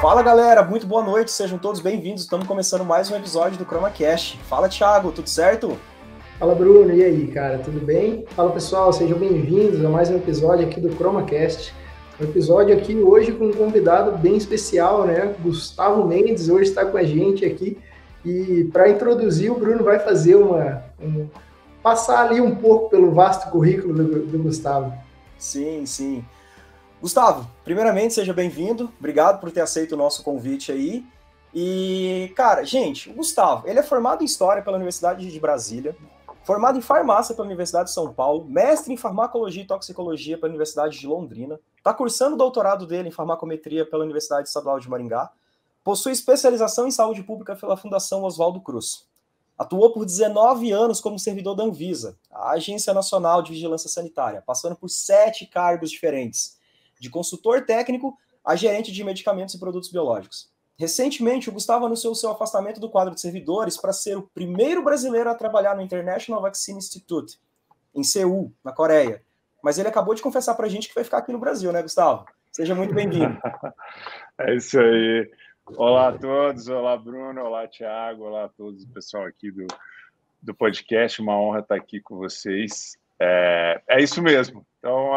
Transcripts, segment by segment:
Fala galera, muito boa noite, sejam todos bem-vindos. Estamos começando mais um episódio do ChromaCast. Fala Thiago, tudo certo? Fala Bruno, e aí cara, tudo bem? Fala pessoal, sejam bem-vindos a mais um episódio aqui do ChromaCast. Um episódio aqui hoje com um convidado bem especial, né? Gustavo Mendes hoje está com a gente aqui. E para introduzir, o Bruno vai fazer passar ali um pouco pelo vasto currículo do Gustavo. Sim. Gustavo, primeiramente, seja bem-vindo. Obrigado por ter aceito o nosso convite aí. E, cara, gente, o Gustavo, ele é formado em História pela Universidade de Brasília, formado em Farmácia pela Universidade de São Paulo, mestre em Farmacologia e Toxicologia pela Universidade de Londrina, está cursando o doutorado dele em Farmacometria pela Universidade Estadual de Maringá, possui especialização em Saúde Pública pela Fundação Oswaldo Cruz. Atuou por 19 anos como servidor da Anvisa, a Agência Nacional de Vigilância Sanitária, passando por 7 cargos diferentes, de consultor técnico a gerente de medicamentos e produtos biológicos. Recentemente, o Gustavo anunciou seu afastamento do quadro de servidores para ser o primeiro brasileiro a trabalhar no International Vaccine Institute, em Seul, na Coreia. Mas ele acabou de confessar para a gente que vai ficar aqui no Brasil, né, Gustavo? Seja muito bem-vindo. É isso aí. Olá a todos, olá Bruno, olá Thiago, olá a todos, o pessoal aqui do podcast. Uma honra estar aqui com vocês. É isso mesmo. Então,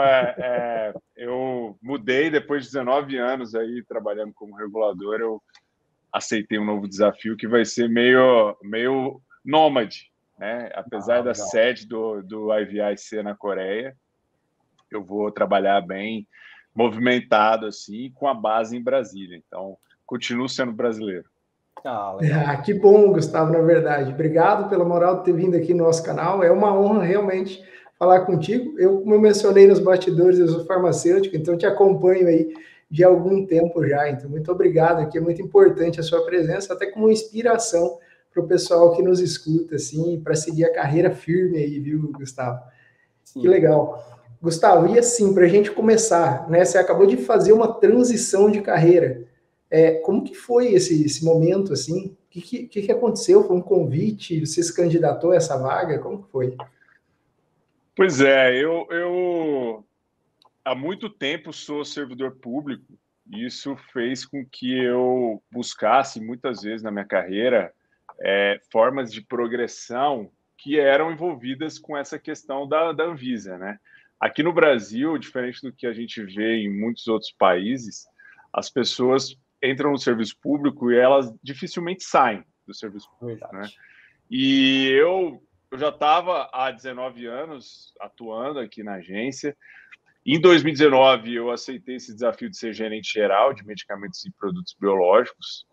eu mudei depois de 19 anos aí trabalhando como regulador. Eu aceitei um novo desafio que vai ser meio nômade, né? Apesar da sede do IVI ser na Coreia, eu vou trabalhar bem movimentado assim, com a base em Brasília. Então, continuo sendo brasileiro. Que bom, Gustavo, na verdade. Obrigado pela moral de ter vindo aqui no nosso canal. É uma honra realmente falar contigo. Como eu mencionei nos bastidores, eu sou farmacêutico, então te acompanho aí de algum tempo já. Então, muito obrigado aqui. É muito importante a sua presença, até como inspiração para o pessoal que nos escuta, assim, para seguir a carreira firme aí, viu, Gustavo? Sim. Que legal. Gustavo, e assim, para a gente começar, né? Você acabou de fazer uma transição de carreira. Como que foi esse momento, assim? O que aconteceu? Foi um convite? Você se candidatou a essa vaga? Como que foi? Pois é, eu há muito tempo sou servidor público. Isso fez com que eu buscasse, muitas vezes na minha carreira, formas de progressão que eram envolvidas com essa questão da Anvisa, né? Aqui no Brasil, diferente do que a gente vê em muitos outros países, as pessoas entram no serviço público e elas dificilmente saem do serviço público, né? E eu já estava há 19 anos atuando aqui na agência. Em 2019, eu aceitei esse desafio de ser gerente geral de medicamentos e produtos biológicos.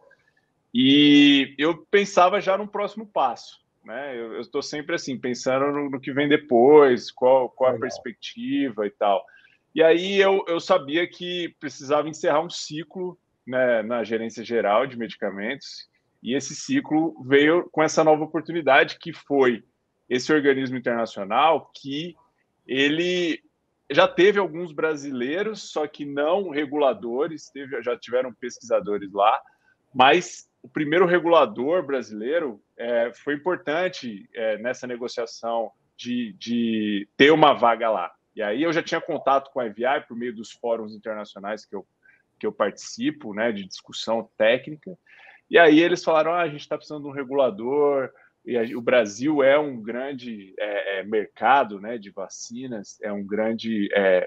E eu pensava já no próximo passo, né? Eu estou sempre assim, pensando no que vem depois, qual a perspectiva e tal. E aí eu sabia que precisava encerrar um ciclo, né, na gerência geral de medicamentos, e esse ciclo veio com essa nova oportunidade, que foi esse organismo internacional, que ele já teve alguns brasileiros, só que não reguladores, já tiveram pesquisadores lá, mas o primeiro regulador brasileiro foi importante nessa negociação de ter uma vaga lá. E aí eu já tinha contato com a IVI por meio dos fóruns internacionais que eu participo, né, de discussão técnica. E aí eles falaram, a gente está precisando de um regulador, e o Brasil é um grande mercado, né, de vacinas, é um grande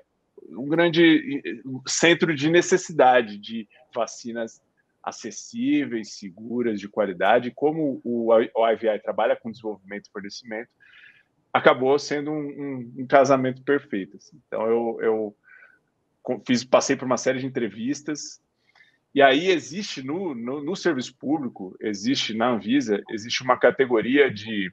centro de necessidade de vacinas acessíveis, seguras, de qualidade. Como o IVI trabalha com desenvolvimento e fornecimento, acabou sendo um casamento perfeito. Assim. Então, eu passei por uma série de entrevistas, e aí existe no serviço público, existe na Anvisa, existe uma categoria de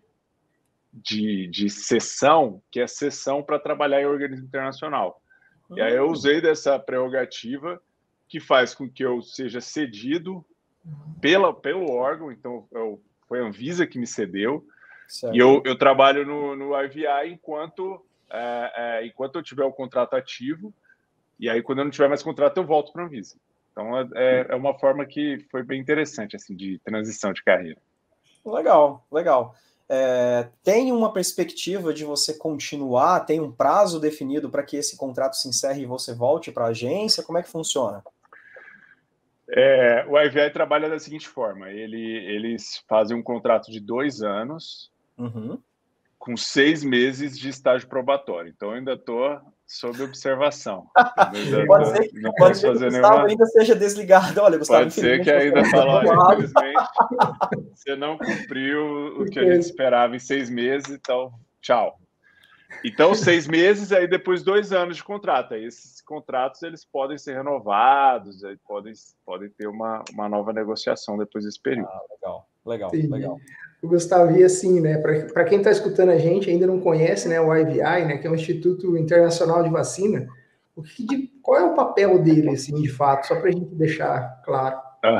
sessão, que é sessão para trabalhar em organismo internacional. E aí eu usei dessa prerrogativa que faz com que eu seja cedido pelo órgão, então foi a Anvisa que me cedeu, certo. E eu trabalho no IVI enquanto eu tiver o contrato ativo, e aí quando eu não tiver mais contrato eu volto para a Anvisa. Então é uma forma que foi bem interessante, assim, de transição de carreira. Legal. Tem uma perspectiva de você continuar? Tem um prazo definido para que esse contrato se encerre e você volte para a agência? Como é que funciona? O IVI trabalha da seguinte forma: eles fazem um contrato de 2 anos, com 6 meses de estágio probatório. Então, eu ainda estou sob observação. Pode ser que o Gustavo ainda seja desligado. Olha, Gustavo, pode ser que ainda fala, infelizmente, você não cumpriu o que a gente esperava em 6 meses, então, tchau. Então, 6 meses, aí depois 2 anos de contrato. Aí esses contratos eles podem ser renovados, aí podem ter uma nova negociação depois desse período. Legal. O Gustavo, e assim, né, para quem está escutando a gente ainda não conhece, né, o IVI, né, que é o Instituto Internacional de Vacina, qual é o papel dele, assim, de fato, só para a gente deixar claro.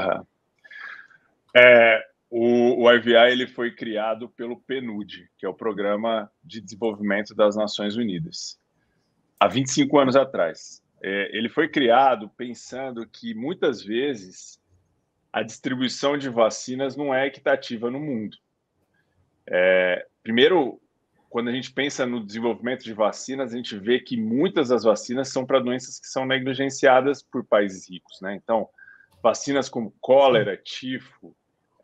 O IVI ele foi criado pelo PNUD, que é o Programa de Desenvolvimento das Nações Unidas, há 25 anos atrás. Ele foi criado pensando que, muitas vezes, a distribuição de vacinas não é equitativa no mundo. Primeiro, quando a gente pensa no desenvolvimento de vacinas, a gente vê que muitas das vacinas são para doenças que são negligenciadas por países ricos, né? Então, vacinas como cólera, tifo,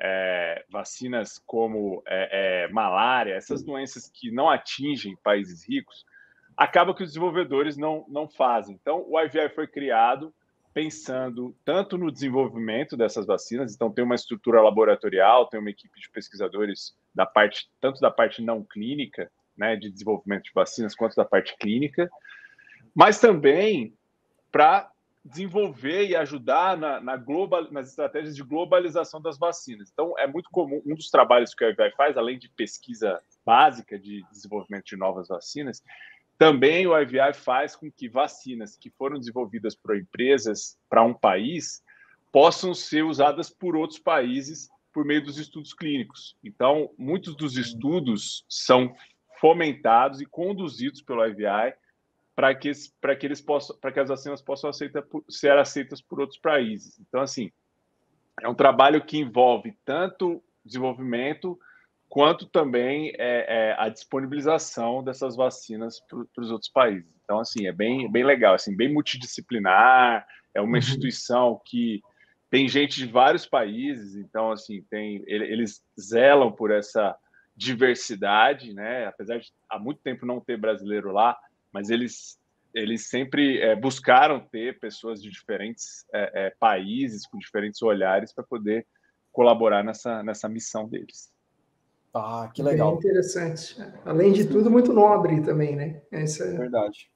vacinas como malária, essas doenças que não atingem países ricos, acaba que os desenvolvedores não fazem. Então, o IVI foi criado pensando tanto no desenvolvimento dessas vacinas, então tem uma estrutura laboratorial, tem uma equipe de pesquisadores tanto da parte não clínica, né, de desenvolvimento de vacinas, quanto da parte clínica, mas também para desenvolver e ajudar nas estratégias de globalização das vacinas. Então, é muito comum, um dos trabalhos que o IVI faz, além de pesquisa básica de desenvolvimento de novas vacinas, também o IVI faz com que vacinas que foram desenvolvidas por empresas para um país possam ser usadas por outros países por meio dos estudos clínicos. Então, muitos dos estudos são fomentados e conduzidos pelo IVI para que as vacinas possam ser aceitas por outros países. Então, assim, é um trabalho que envolve tanto desenvolvimento quanto também a disponibilização dessas vacinas para os outros países. Então, assim, é bem legal, assim, bem multidisciplinar, é uma instituição que tem gente de vários países, então, assim, eles zelam por essa diversidade, né? Apesar de há muito tempo não ter brasileiro lá, mas eles sempre buscaram ter pessoas de diferentes países, com diferentes olhares, para poder colaborar nessa missão deles. Ah, que legal. Bem interessante. Além de tudo, muito nobre também, né? Verdade.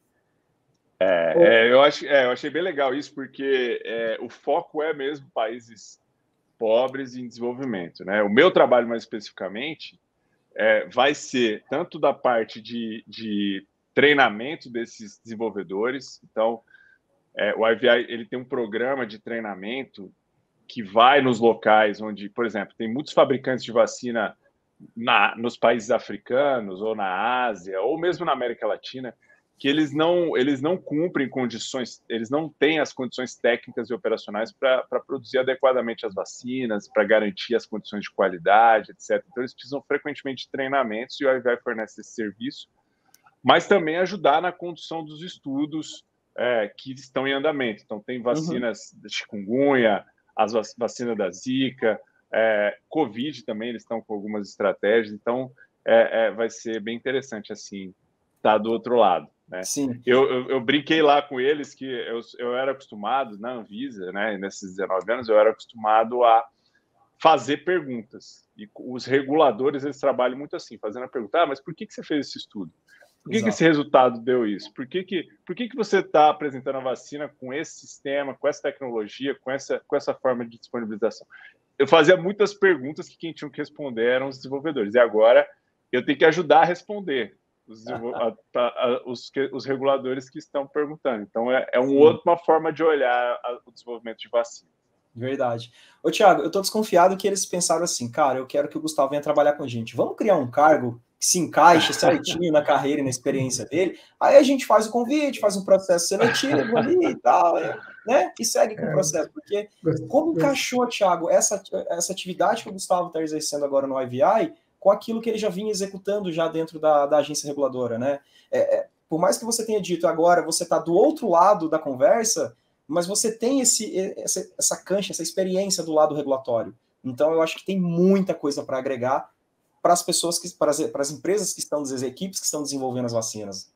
Eu achei bem legal isso, porque o foco é mesmo países pobres em desenvolvimento, né? O meu trabalho, mais especificamente, vai ser tanto da parte de treinamento desses desenvolvedores. Então, o IVI ele tem um programa de treinamento que vai nos locais onde, por exemplo, tem muitos fabricantes de vacina nos países africanos, ou na Ásia, ou mesmo na América Latina, que eles não cumprem condições, eles não têm as condições técnicas e operacionais para produzir adequadamente as vacinas, para garantir as condições de qualidade, etc. Então, eles precisam frequentemente de treinamentos, e o IVI fornece esse serviço, mas também ajudar na condução dos estudos que estão em andamento. Então, tem vacinas de chikungunya, as vacinas da Zika, Covid também, eles estão com algumas estratégias, então vai ser bem interessante, assim, estar do outro lado, né? Sim. Eu brinquei lá com eles que eu era acostumado, na Anvisa, né, nesses 19 anos, eu era acostumado a fazer perguntas, e os reguladores, eles trabalham muito assim, fazendo a pergunta, mas por que você fez esse estudo? Por que esse resultado deu isso? Por que você está apresentando a vacina com esse sistema, com essa tecnologia, com essa forma de disponibilização? Eu fazia muitas perguntas que quem tinha que responder eram os desenvolvedores. E agora eu tenho que ajudar a responder os reguladores que estão perguntando. Então, uma forma de olhar o desenvolvimento de vacina. Verdade. Ô, Thiago, eu tô desconfiado que eles pensaram assim, cara, eu quero que o Gustavo venha trabalhar com a gente. Vamos criar um cargo que se encaixe certinho na carreira e na experiência dele. Aí a gente faz o convite, faz um processo seletivo ali e tal, né? E segue com o processo. Porque como encaixou, Thiago, essa atividade que o Gustavo está exercendo agora no IVI com aquilo que ele já vinha executando já dentro da agência reguladora, né? Por mais que você tenha dito agora, você está do outro lado da conversa, mas você tem essa cancha, essa experiência do lado regulatório. Então, eu acho que tem muita coisa para agregar para as pessoas, para as empresas que estão, as equipes que estão desenvolvendo as vacinas.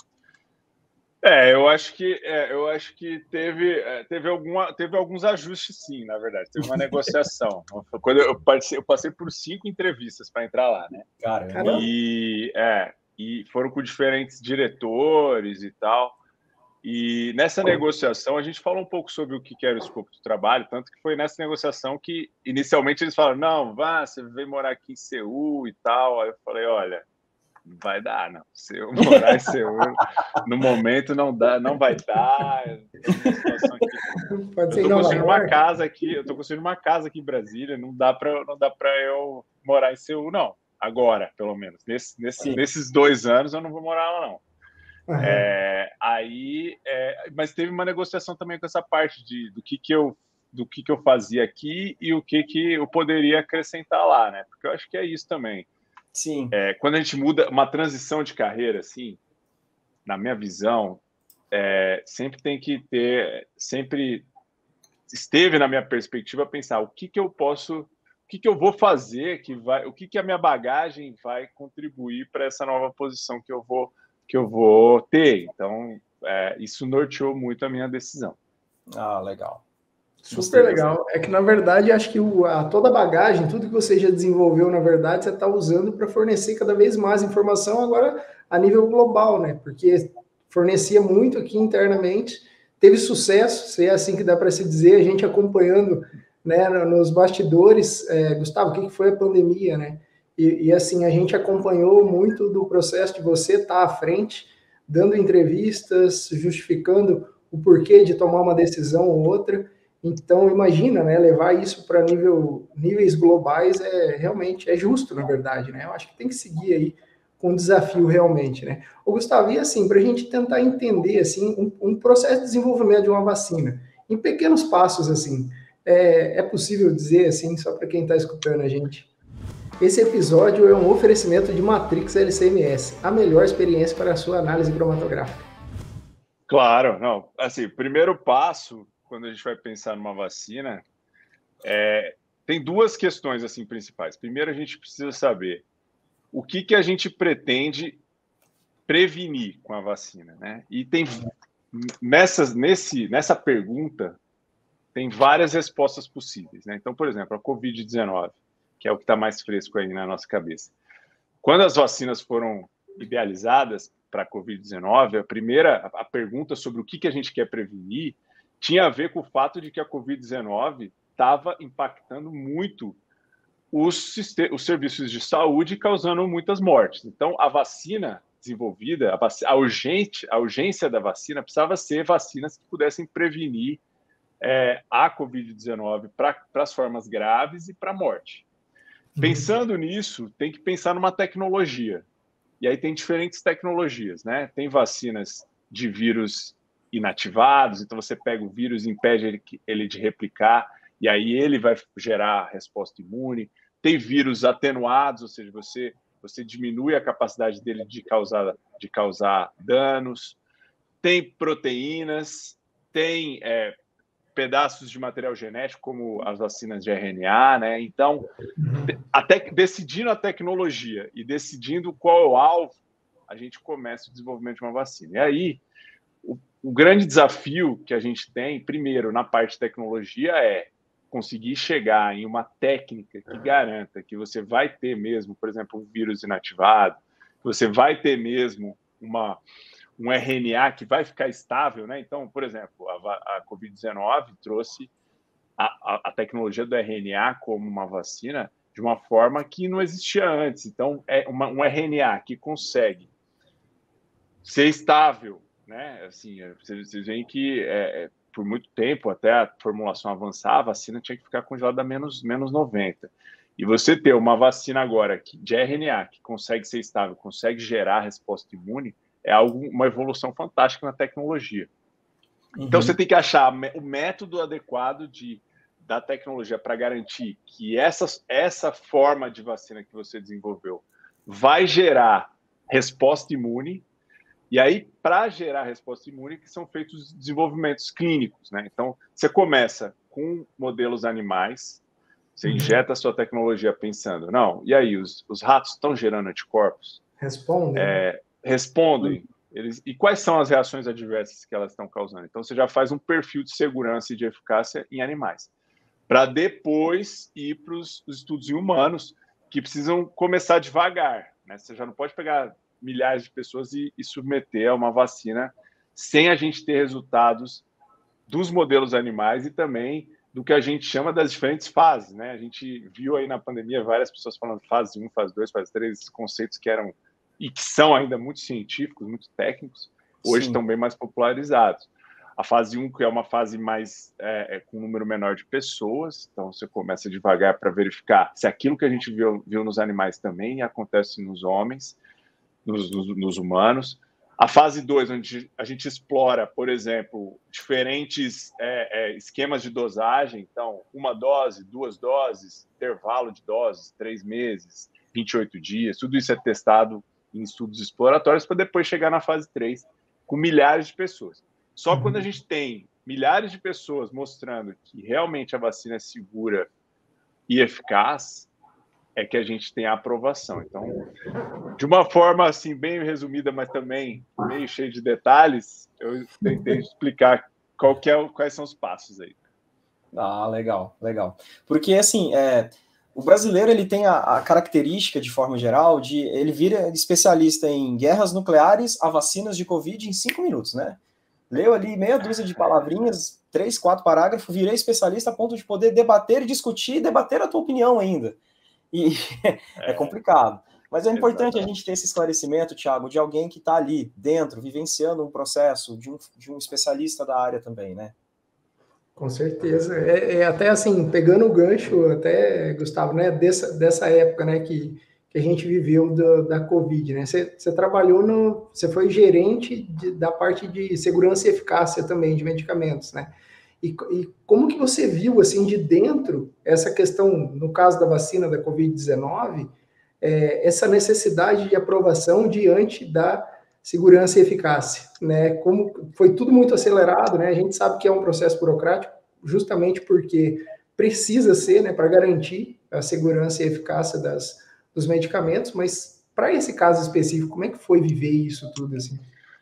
Eu acho que teve alguns ajustes, sim, na verdade. Teve uma negociação. Quando eu passei por 5 entrevistas para entrar lá, né? Caramba. E foram com diferentes diretores e tal. E nessa negociação, a gente falou um pouco sobre o que era o escopo do trabalho, tanto que foi nessa negociação que, inicialmente, eles falaram, não, você vem morar aqui em Seul e tal. Aí eu falei, olha, não vai dar, não. Se eu morar em Seul, no momento não vai dar. Pode ser eu tô construindo uma casa aqui, em Brasília, não dá para eu morar em Seul, não. Agora, pelo menos. Nesses 2 anos eu não vou morar lá, não. Uhum. Mas teve uma negociação também com essa parte do que eu fazia aqui e o que eu poderia acrescentar lá, né? Porque eu acho que é isso também. Sim. Quando a gente muda uma transição de carreira, assim, na minha visão, sempre tem que ter, sempre esteve na minha perspectiva pensar o que eu vou fazer, o que a minha bagagem vai contribuir para essa nova posição que eu vou ter. Então, isso norteou muito a minha decisão. Ah, legal. Super legal. É que, na verdade, acho que toda a bagagem, tudo que você já desenvolveu, na verdade, você está usando para fornecer cada vez mais informação agora a nível global, né? Porque fornecia muito aqui internamente, teve sucesso, se é assim que dá para se dizer, a gente acompanhando, né, nos bastidores. Gustavo, o que foi a pandemia, né? E assim, a gente acompanhou muito do processo de você estar à frente, dando entrevistas, justificando o porquê de tomar uma decisão ou outra. Então, imagina, né, levar isso para níveis globais realmente justo, na verdade, né? Eu acho que tem que seguir aí com um desafio realmente, né? Ô, Gustavo, e assim, para a gente tentar entender, assim, um processo de desenvolvimento de uma vacina, em pequenos passos, assim, é possível dizer, assim, só para quem está escutando a gente, esse episódio é um oferecimento de Matrix LC-MS, a melhor experiência para a sua análise cromatográfica. Claro, não. Assim, o primeiro passo, quando a gente vai pensar numa vacina, tem 2 questões assim principais. Primeiro, a gente precisa saber o que a gente pretende prevenir com a vacina, né? E tem nessa pergunta tem várias respostas possíveis, né? Então, por exemplo, a COVID-19, que é o que está mais fresco aí na nossa cabeça. Quando as vacinas foram idealizadas para a COVID-19, a pergunta sobre o que a gente quer prevenir tinha a ver com o fato de que a COVID-19 estava impactando muito os serviços de saúde, causando muitas mortes. Então, a vacina desenvolvida, a urgência da vacina precisava ser vacinas que pudessem prevenir a COVID-19 para as formas graves e para a morte. Pensando nisso, tem que pensar numa tecnologia. E aí tem diferentes tecnologias, né? Tem vacinas de vírus inativados, então você pega o vírus e impede ele de replicar, e aí ele vai gerar resposta imune. Tem vírus atenuados, ou seja, você diminui a capacidade dele de causar danos. Tem proteínas, tem pedaços de material genético, como as vacinas de RNA, né? Então, até decidindo a tecnologia e decidindo qual é o alvo, a gente começa o desenvolvimento de uma vacina. E aí, o grande desafio que a gente tem, primeiro, na parte de tecnologia, é conseguir chegar em uma técnica que garanta que você vai ter mesmo, por exemplo, um vírus inativado, que você vai ter mesmo um RNA que vai ficar estável, né? Então, por exemplo, a COVID-19 trouxe a tecnologia do RNA como uma vacina de uma forma que não existia antes. Então, um RNA que consegue ser estável, né? Assim, vocês veem que por muito tempo, até a formulação avançar, a vacina tinha que ficar congelada a menos 90. E você ter uma vacina agora de RNA que consegue ser estável, consegue gerar resposta imune, uma evolução fantástica na tecnologia. Então, você tem que achar o método adequado da tecnologia para garantir que essa forma de vacina que você desenvolveu vai gerar resposta imune, E aí, para gerar resposta imune, que são feitos desenvolvimentos clínicos, né? Então, você começa com modelos animais, você injeta a sua tecnologia pensando, não, e aí, os ratos estão gerando anticorpos? Respondem. Respondem. E quais são as reações adversas que elas estão causando? Então, você já faz um perfil de segurança e de eficácia em animais, para depois ir para os estudos em humanos, que precisam começar devagar, né? Você já não pode pegar milhares de pessoas e submeter a uma vacina sem a gente ter resultados dos modelos animais e também do que a gente chama das diferentes fases, né? A gente viu aí na pandemia várias pessoas falando fase 1, fase 2, fase 3, esses conceitos que eram e que são ainda muito científicos, muito técnicos, hoje estão bem mais popularizados. A fase 1, que é uma fase mais com um número menor de pessoas, então você começa devagar para verificar se aquilo que a gente viu nos animais também acontece nos homens, nos humanos. A fase 2, onde a gente explora, por exemplo, diferentes esquemas de dosagem, então, 1 dose, 2 doses, intervalo de doses, 3 meses, 28 dias, tudo isso é testado em estudos exploratórios para depois chegar na fase 3, com milhares de pessoas. Só quando a gente tem milhares de pessoas mostrando que realmente a vacina é segura e eficaz, é que a gente tem a aprovação. Então, de uma forma assim bem resumida, mas também meio cheio de detalhes, eu tentei explicar quais são os passos aí. Ah, legal, legal. Porque, assim, o brasileiro ele tem a característica, de forma geral, de ele vira especialista em guerras nucleares a vacinas de Covid em 5 minutos, né? Leu ali meia dúzia de palavrinhas, 3, 4 parágrafos, virei especialista a ponto de poder debater e discutir e debater a tua opinião ainda. E é complicado. Mas é importante a gente ter esse esclarecimento, Thiago, de alguém que está ali dentro, vivenciando um processo, de um especialista da área também, né? Com certeza. Até assim, pegando o gancho, até, Gustavo, né, dessa época, né, que a gente viveu da Covid, né? Você trabalhou você foi gerente da parte de segurança e eficácia também de medicamentos, né? E como que você viu, assim, de dentro, essa questão, no caso da vacina da Covid-19, essa necessidade de aprovação diante da segurança e eficácia, né? Como foi tudo muito acelerado, né? A gente sabe que é um processo burocrático, justamente porque precisa ser, né, para garantir a segurança e eficácia dos medicamentos, mas para esse caso específico, como é que foi viver isso tudo assim?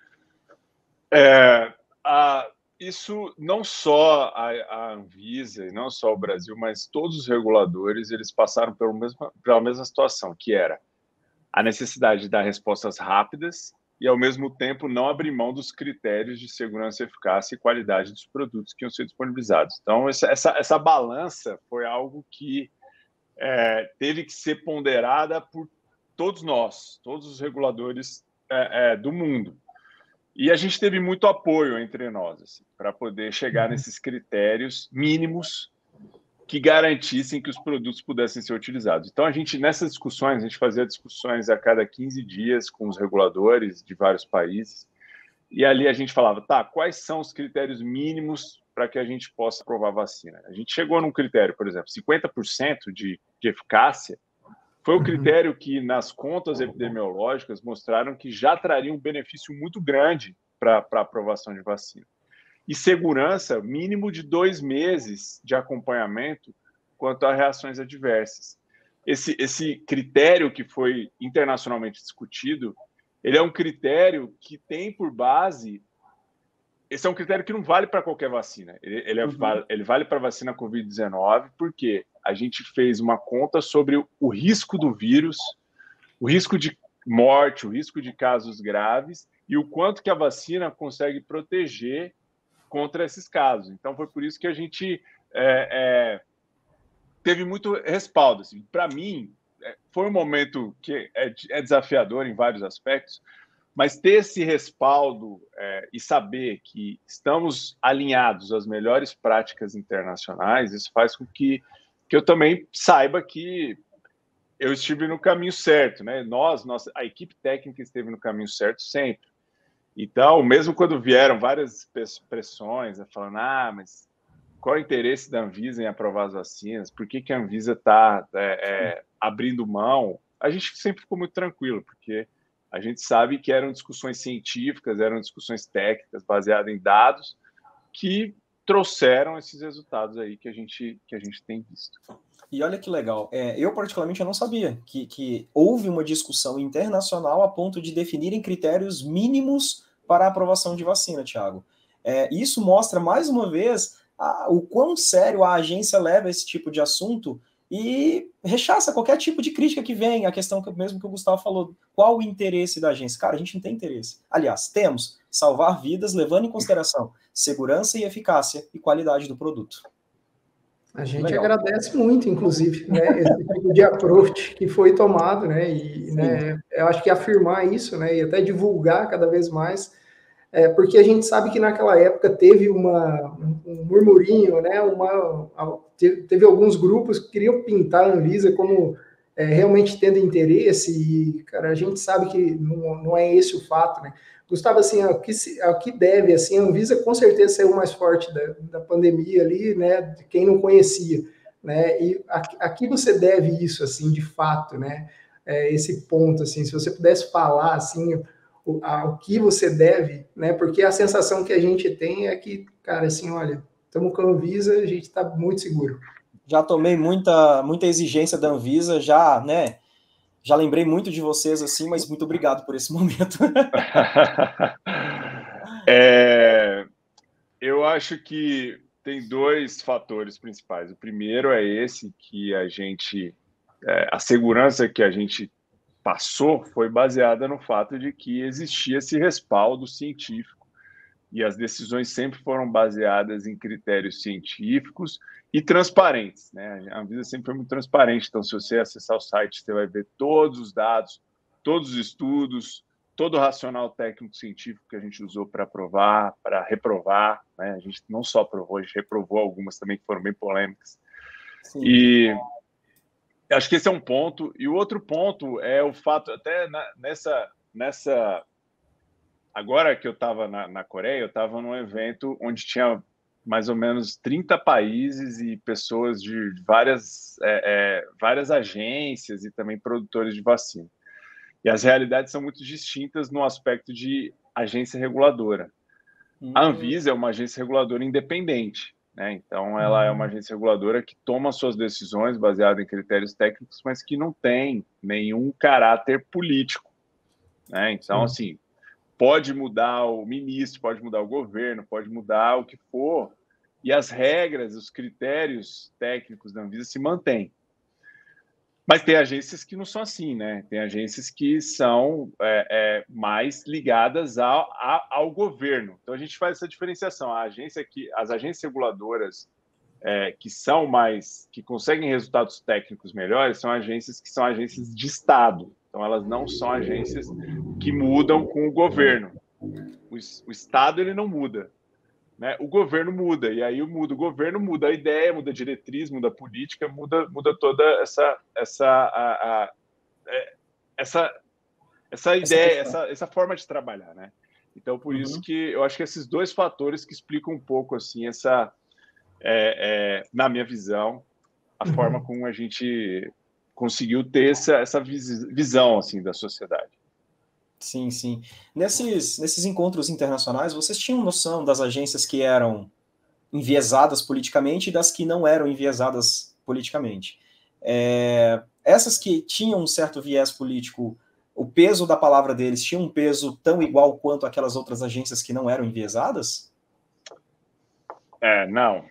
Isso não só a Anvisa, e não só o Brasil, mas todos os reguladores, eles passaram pela mesma situação, que era a necessidade de dar respostas rápidas e, ao mesmo tempo, não abrir mão dos critérios de segurança, eficácia e qualidade dos produtos que iam ser disponibilizados. Então, essa balança foi algo que teve que ser ponderada por todos nós, todos os reguladores do mundo. E a gente teve muito apoio entre nós, assim, para poder chegar nesses critérios mínimos que garantissem que os produtos pudessem ser utilizados. Então, nessas discussões, a gente fazia discussões a cada 15 dias com os reguladores de vários países, e ali a gente falava, tá, quais são os critérios mínimos para que a gente possa aprovar a vacina? A gente chegou num critério, por exemplo, 50% de eficácia, foi o critério que, nas contas epidemiológicas, mostraram que já traria um benefício muito grande para a aprovação de vacina. E segurança, mínimo de 2 meses de acompanhamento quanto a reações adversas. Esse critério que foi internacionalmente discutido, ele é um critério que tem por base... Esse é um critério que não vale para qualquer vacina. Ele vale para a vacina Covid-19 porque a gente fez uma conta sobre o risco do vírus, o risco de morte, o risco de casos graves e o quanto que a vacina consegue proteger contra esses casos. Então, foi por isso que a gente teve muito respaldo. Assim. Para mim, foi um momento que é desafiador em vários aspectos, mas ter esse respaldo e saber que estamos alinhados às melhores práticas internacionais, isso faz com que eu também saiba que eu estive no caminho certo, né? A equipe técnica esteve no caminho certo sempre. Então, mesmo quando vieram várias pressões, falando, mas qual é o interesse da Anvisa em aprovar as vacinas? Por que a Anvisa está abrindo mão? A gente sempre ficou muito tranquilo, porque A gente sabe que eram discussões científicas, eram discussões técnicas baseadas em dados que trouxeram esses resultados aí que a gente tem visto. E olha que legal, eu particularmente eu não sabia que houve uma discussão internacional a ponto de definirem critérios mínimos para a aprovação de vacina, Thiago. Isso mostra, mais uma vez, o quão sério a agência leva esse tipo de assunto e rechaça qualquer tipo de crítica que vem, a questão mesmo que o Gustavo falou, qual o interesse da agência? Cara, a gente não tem interesse. Aliás, temos salvar vidas levando em consideração segurança e eficácia e qualidade do produto. A gente agradece muito, inclusive, né, esse tipo de approach que foi tomado, né, e né, eu acho que afirmar isso, né, e até divulgar cada vez mais, porque a gente sabe que naquela época teve um murmurinho, né, teve alguns grupos que queriam pintar a Anvisa como realmente tendo interesse, e, cara, a gente sabe que não é esse o fato, né. Gustavo, assim, ao que deve, assim, a Anvisa com certeza saiu mais forte da pandemia ali, né, de quem não conhecia, né, e a que você deve isso, assim, de fato, né, esse ponto, assim, se você pudesse falar, assim, ao que você deve, né, porque a sensação que a gente tem é que, cara, assim, olha, estamos com a Anvisa, a gente está muito seguro. Já tomei muita exigência da Anvisa, né, já lembrei muito de vocês, assim, mas muito obrigado por esse momento. Eu acho que tem dois fatores principais. O primeiro é esse, que a segurança que a gente passou foi baseada no fato de que existia esse respaldo científico e as decisões sempre foram baseadas em critérios científicos e transparentes, né? A Anvisa sempre foi muito transparente, então se você acessar o site, você vai ver todos os dados, todos os estudos, todo o racional técnico-científico que a gente usou para aprovar, para reprovar, né? A gente não só aprovou, a gente reprovou algumas também que foram bem polêmicas. Sim. E acho que esse é um ponto. E o outro ponto é o fato, até nessa agora que eu estava na Coreia, eu estava num evento onde tinha mais ou menos 30 países e pessoas de várias agências e também produtores de vacina. E as realidades são muito distintas no aspecto de agência reguladora. A Anvisa é uma agência reguladora independente, né? Então, ela é uma agência reguladora que toma suas decisões baseadas em critérios técnicos, mas que não tem nenhum caráter político, né? Então, assim, pode mudar o ministro, pode mudar o governo, pode mudar o que for, e as regras, os critérios técnicos da Anvisa se mantêm. Mas tem agências que não são assim, né? Tem agências que são mais ligadas ao governo. Então, a gente faz essa diferenciação. As agências reguladoras que conseguem resultados técnicos melhores são agências que são agências de Estado. Então, elas não são agências que mudam com o governo. O Estado, ele não muda, né? O governo muda, e aí o governo muda a ideia, muda a diretriz, muda a política, muda toda essa ideia, essa forma de trabalhar, né? Então, por isso que eu acho que esses dois fatores que explicam um pouco, assim, na minha visão, a forma como a gente conseguiu ter essa visão, assim, da sociedade. Sim, sim. Nesses encontros internacionais, vocês tinham noção das agências que eram enviesadas politicamente e das que não eram enviesadas politicamente? Essas que tinham um certo viés político, o peso da palavra deles tinha um peso tão igual quanto aquelas outras agências que não eram enviesadas? Não.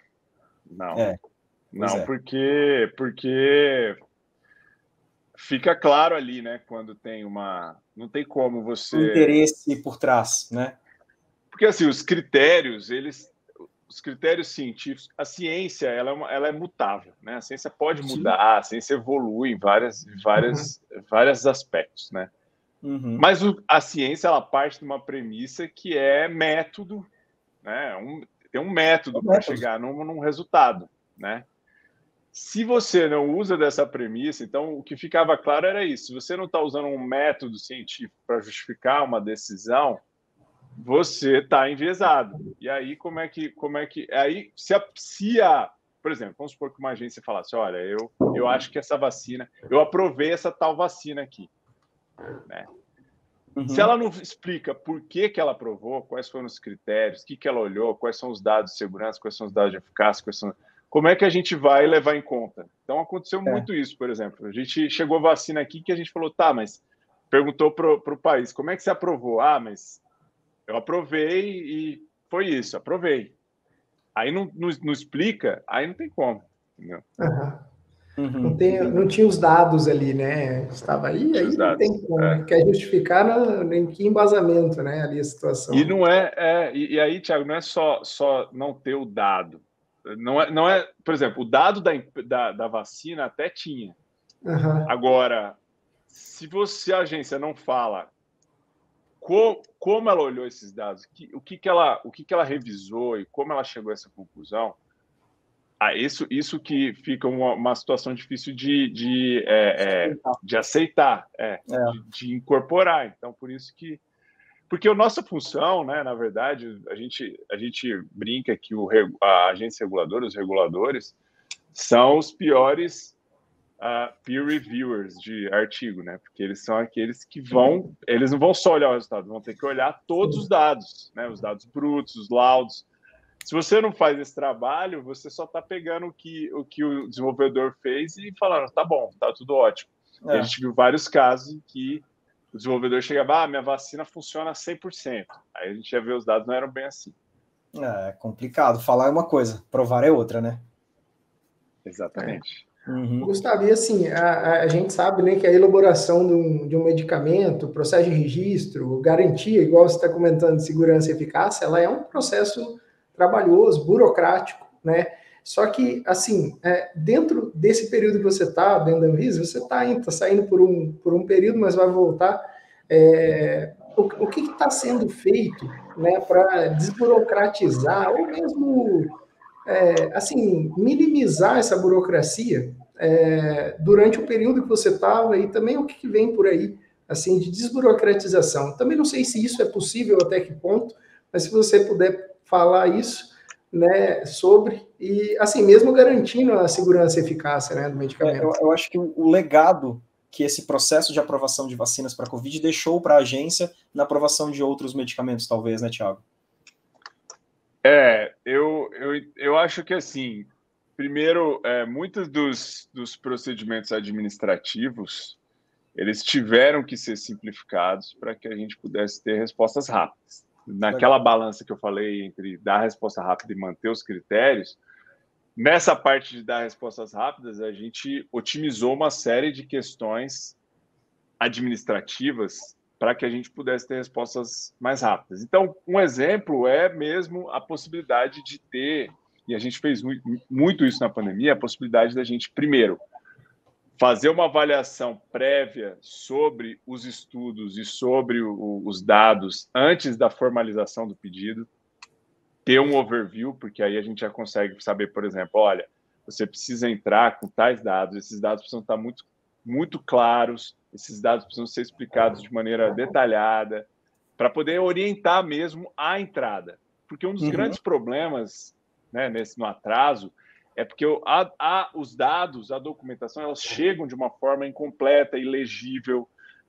Não, porque fica claro ali, né, quando tem não tem como você... Um interesse por trás, né? Porque, assim, os critérios científicos, a ciência, ela é mutável, né? A ciência pode mudar, a ciência evolui em vários aspectos, né? Mas a ciência, ela parte de uma premissa que é método, né? Tem um método para chegar num resultado, né? Se você não usa dessa premissa, então o que ficava claro era isso. Se você não está usando um método científico para justificar uma decisão, você está enviesado. E aí, como é que aí, por exemplo, vamos supor que uma agência falasse, olha, eu acho que essa vacina, eu aprovei essa tal vacina aqui, né? Se ela não explica por que ela aprovou, quais foram os critérios, o que ela olhou, quais são os dados de segurança, quais são os dados de eficácia, como é que a gente vai levar em conta? Então, aconteceu muito isso, por exemplo. A gente chegou a vacina aqui que a gente falou, tá, mas perguntou para o país, como é que você aprovou? Ah, mas eu aprovei e foi isso, aprovei. Aí não explica, aí não tem como, entendeu? Não tinha os dados ali, né? Estava aí não tem como, né? Quer justificar em que embasamento, né? Ali a situação. E não e aí, Thiago, não é só não ter o dado. Não é, por exemplo, o dado da vacina até tinha. Agora, se a agência não fala como ela olhou esses dados, o que ela revisou e como ela chegou a essa conclusão, isso que fica uma situação difícil de aceitar, de incorporar. Então, por isso que... Porque a nossa função, né, na verdade, a gente brinca que a agência reguladora, os reguladores, são os piores peer reviewers de artigo, né? Porque eles são aqueles que eles não vão só olhar o resultado, vão ter que olhar todos os dados, né? Os dados brutos, os laudos. Se você não faz esse trabalho, você só está pegando o que o desenvolvedor fez e falando, tá bom, tá tudo ótimo. E a gente viu vários casos em que o desenvolvedor chegava, minha vacina funciona 100%. Aí a gente ia ver os dados, não eram bem assim. É complicado. Falar é uma coisa, provar é outra, né? Exatamente. Gustavo, e assim, a gente sabe, né, que a elaboração de um medicamento, processo de registro, garantia, igual você está comentando, de segurança e eficácia, ela é um processo trabalhoso, burocrático, né? Só que, assim, dentro desse período que você está, dentro da Anvisa, você está saindo por um período, mas vai voltar. O que está sendo feito, né, para desburocratizar, ou mesmo, assim, minimizar essa burocracia durante o período que você estava e também o que vem por aí, assim, de desburocratização. Também não sei se isso é possível, até que ponto, mas se você puder falar isso, né, sobre, e assim, mesmo garantindo a segurança e eficácia, né, do medicamento. Eu acho que o legado que esse processo de aprovação de vacinas para a Covid deixou para a agência na aprovação de outros medicamentos, talvez, né, Thiago? Eu acho que, assim, primeiro, muitos dos procedimentos administrativos, eles tiveram que ser simplificados para que a gente pudesse ter respostas rápidas. Naquela balança que eu falei entre dar a resposta rápida e manter os critérios, nessa parte de dar respostas rápidas, a gente otimizou uma série de questões administrativas para que a gente pudesse ter respostas mais rápidas. Então, um exemplo é mesmo a possibilidade de ter, e a gente fez muito isso na pandemia, a possibilidade da gente, primeiro, fazer uma avaliação prévia sobre os estudos e sobre os dados antes da formalização do pedido, ter um overview, porque aí a gente já consegue saber, por exemplo, olha, você precisa entrar com tais dados, esses dados precisam estar muito, muito claros, esses dados precisam ser explicados de maneira detalhada, para poder orientar mesmo a entrada. Porque um dos grandes problemas, né, no atraso, é porque os dados, a documentação, elas chegam de uma forma incompleta, ilegível,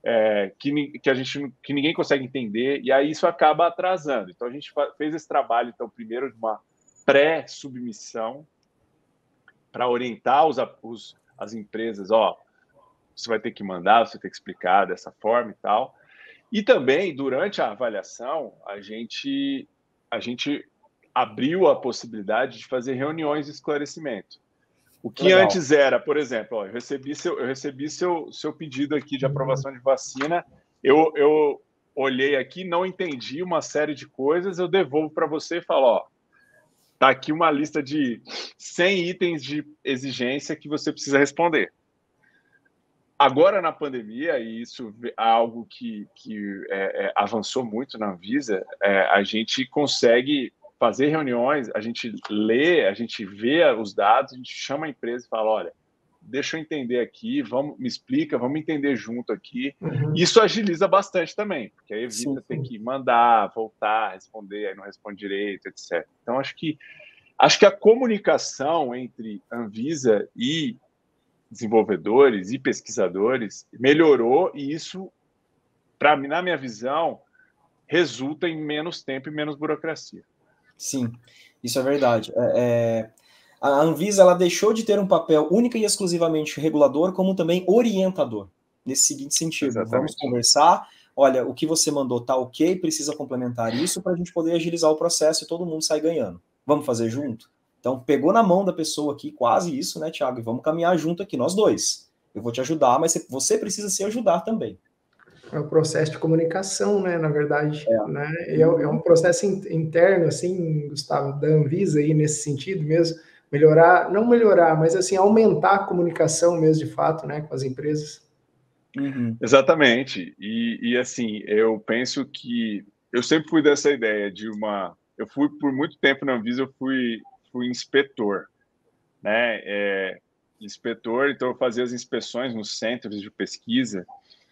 que ninguém consegue entender, e aí isso acaba atrasando. Então, a gente fez esse trabalho, então, primeiro, de uma pré-submissão para orientar as empresas, você vai ter que mandar, você vai ter que explicar dessa forma e tal. E também, durante a avaliação, a gente abriu a possibilidade de fazer reuniões de esclarecimento. O que antes era, por exemplo, eu recebi seu pedido aqui de aprovação de vacina, eu olhei aqui, não entendi uma série de coisas, eu devolvo para você e falo, tá aqui uma lista de 100 itens de exigência que você precisa responder. Agora, na pandemia, e isso é algo que avançou muito na Anvisa, a gente consegue fazer reuniões, a gente lê, a gente vê os dados, a gente chama a empresa e fala, olha, deixa eu entender aqui, me explica, vamos entender junto aqui. Isso agiliza bastante também, porque aí evita ter que mandar, voltar, responder, aí não responde direito, etc. Então, acho que a comunicação entre Anvisa e desenvolvedores e pesquisadores melhorou, e isso, na minha visão, resulta em menos tempo e menos burocracia. Sim, isso é verdade. A Anvisa ela deixou de ter um papel única e exclusivamente regulador, como também orientador, nesse seguinte sentido. Exatamente. Vamos conversar, olha, o que você mandou tá ok, precisa complementar isso para a gente poder agilizar o processo e todo mundo sair ganhando. Vamos fazer junto? Então, pegou na mão da pessoa aqui, quase isso, né, Thiago? E vamos caminhar junto aqui, nós dois. Eu vou te ajudar, mas você precisa se ajudar também. É um processo de comunicação, né, na verdade, né? É um processo interno, assim, Gustavo, da Anvisa aí nesse sentido mesmo, não melhorar, mas assim, aumentar a comunicação mesmo de fato, né, com as empresas. Uhum. Exatamente. E assim, eu penso que eu sempre fui dessa ideia de eu fui por muito tempo na Anvisa, eu fui inspetor, né? Inspetor, então eu fazia as inspeções nos centros de pesquisa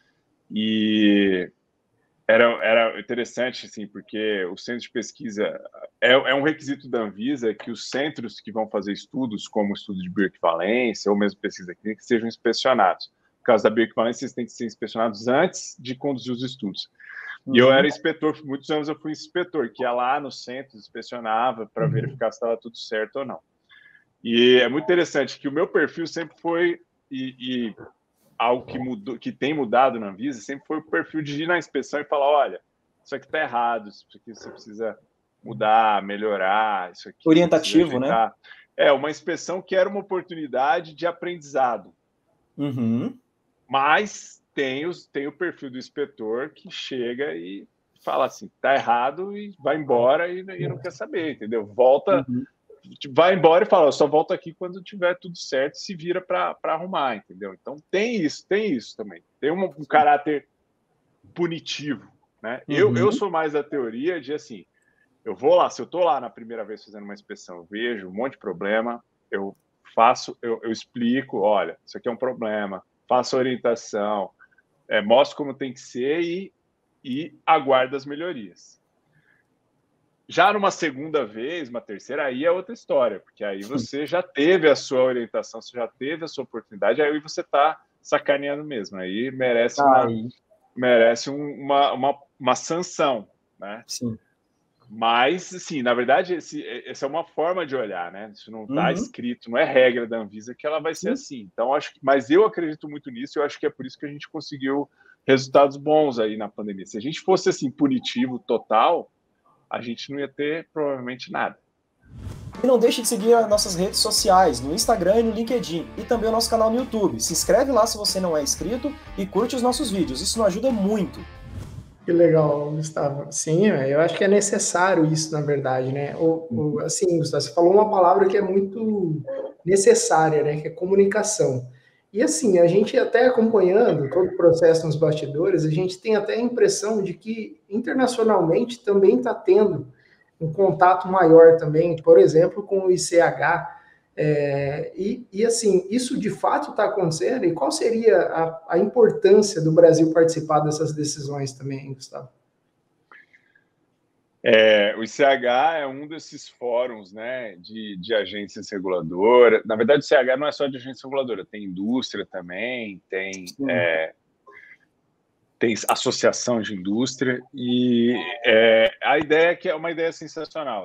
e era interessante, assim, porque o centro de pesquisa é um requisito da Anvisa que os centros que vão fazer estudos, como estudo de bioequivalência ou mesmo pesquisa clínica, sejam inspecionados. No caso da bioequivalência, eles têm que ser inspecionados antes de conduzir os estudos. E eu era inspetor, por muitos anos eu fui inspetor, que ia lá no centro, inspecionava para verificar se estava tudo certo ou não. E é muito interessante que o meu perfil sempre foi, algo que mudou, que tem mudado na Anvisa, sempre foi o perfil de ir na inspeção e falar, olha, isso aqui está errado, isso aqui você precisa mudar, melhorar, isso aqui orientativo, né? Uma inspeção que era uma oportunidade de aprendizado. Mas tem o perfil do inspetor que chega e fala assim, tá errado e vai embora e não quer saber, entendeu? Volta, vai embora e fala, eu só volto aqui quando tiver tudo certo, se vira para arrumar, entendeu? Então tem isso também. Tem um caráter punitivo, né? Eu sou mais da teoria de assim, eu vou lá, se eu estou lá na primeira vez fazendo uma inspeção, eu vejo um monte de problema, eu explico, olha, isso aqui é um problema, faço orientação, mostro como tem que ser e aguardo as melhorias. Já numa segunda vez, uma terceira, aí é outra história, porque aí você já teve a sua orientação, você já teve a sua oportunidade, aí você está sacaneando mesmo, aí merece uma sanção, né? Sim. Mas, assim, na verdade, essa é uma forma de olhar, né? Isso não está escrito, não é regra da Anvisa que ela vai ser assim. Então, mas eu acredito muito nisso, e eu acho que é por isso que a gente conseguiu resultados bons aí na pandemia. Se a gente fosse, assim, punitivo total, a gente não ia ter provavelmente nada. E não deixe de seguir as nossas redes sociais, no Instagram e no LinkedIn, e também o nosso canal no YouTube. Se inscreve lá se você não é inscrito e curte os nossos vídeos, isso nos ajuda muito. Que legal, Gustavo. Sim, eu acho que é necessário isso, na verdade, né? Assim, Gustavo, você falou uma palavra que é muito necessária, né? Que é comunicação. E assim, a gente até acompanhando todo o processo nos bastidores, a gente tem até a impressão de que internacionalmente também está tendo um contato maior também, por exemplo, com o ICH. Assim, isso de fato está acontecendo? E qual seria a importância do Brasil participar dessas decisões também, Gustavo? O ICH é um desses fóruns, né, de agências reguladoras. Na verdade, o ICH não é só de agência reguladora, tem indústria também, tem associação de indústria, e a ideia é que é uma ideia sensacional.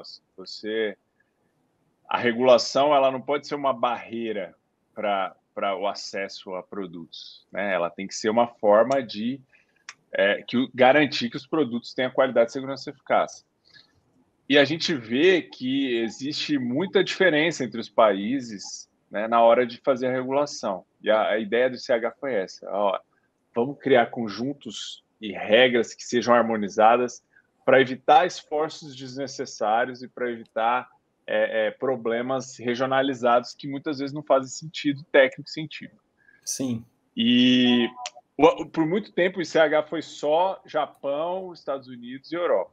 A regulação ela não pode ser uma barreira para o acesso a produtos, né? Ela tem que ser uma forma de garantir que os produtos tenham qualidade, segurança e eficácia. E a gente vê que existe muita diferença entre os países, né, na hora de fazer a regulação. E a ideia do CH foi essa. Vamos criar conjuntos e regras que sejam harmonizadas para evitar esforços desnecessários e para evitar problemas regionalizados que muitas vezes não fazem sentido, técnico científico. Sim. E por muito tempo o ICH foi só Japão, Estados Unidos e Europa.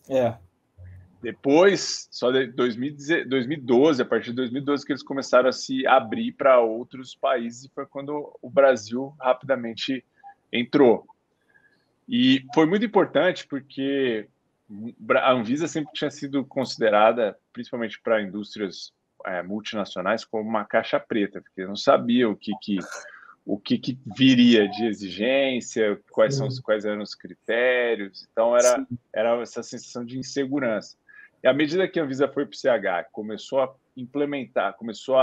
Depois, só de 2012, a partir de 2012, que eles começaram a se abrir para outros países, e foi quando o Brasil rapidamente entrou. E foi muito importante porque a Anvisa sempre tinha sido considerada, principalmente para indústrias multinacionais, como uma caixa preta, porque não sabia o que viria de exigência, quais eram os critérios. Então, era essa sensação de insegurança. E à medida que a Anvisa foi para o CH, começou a implementar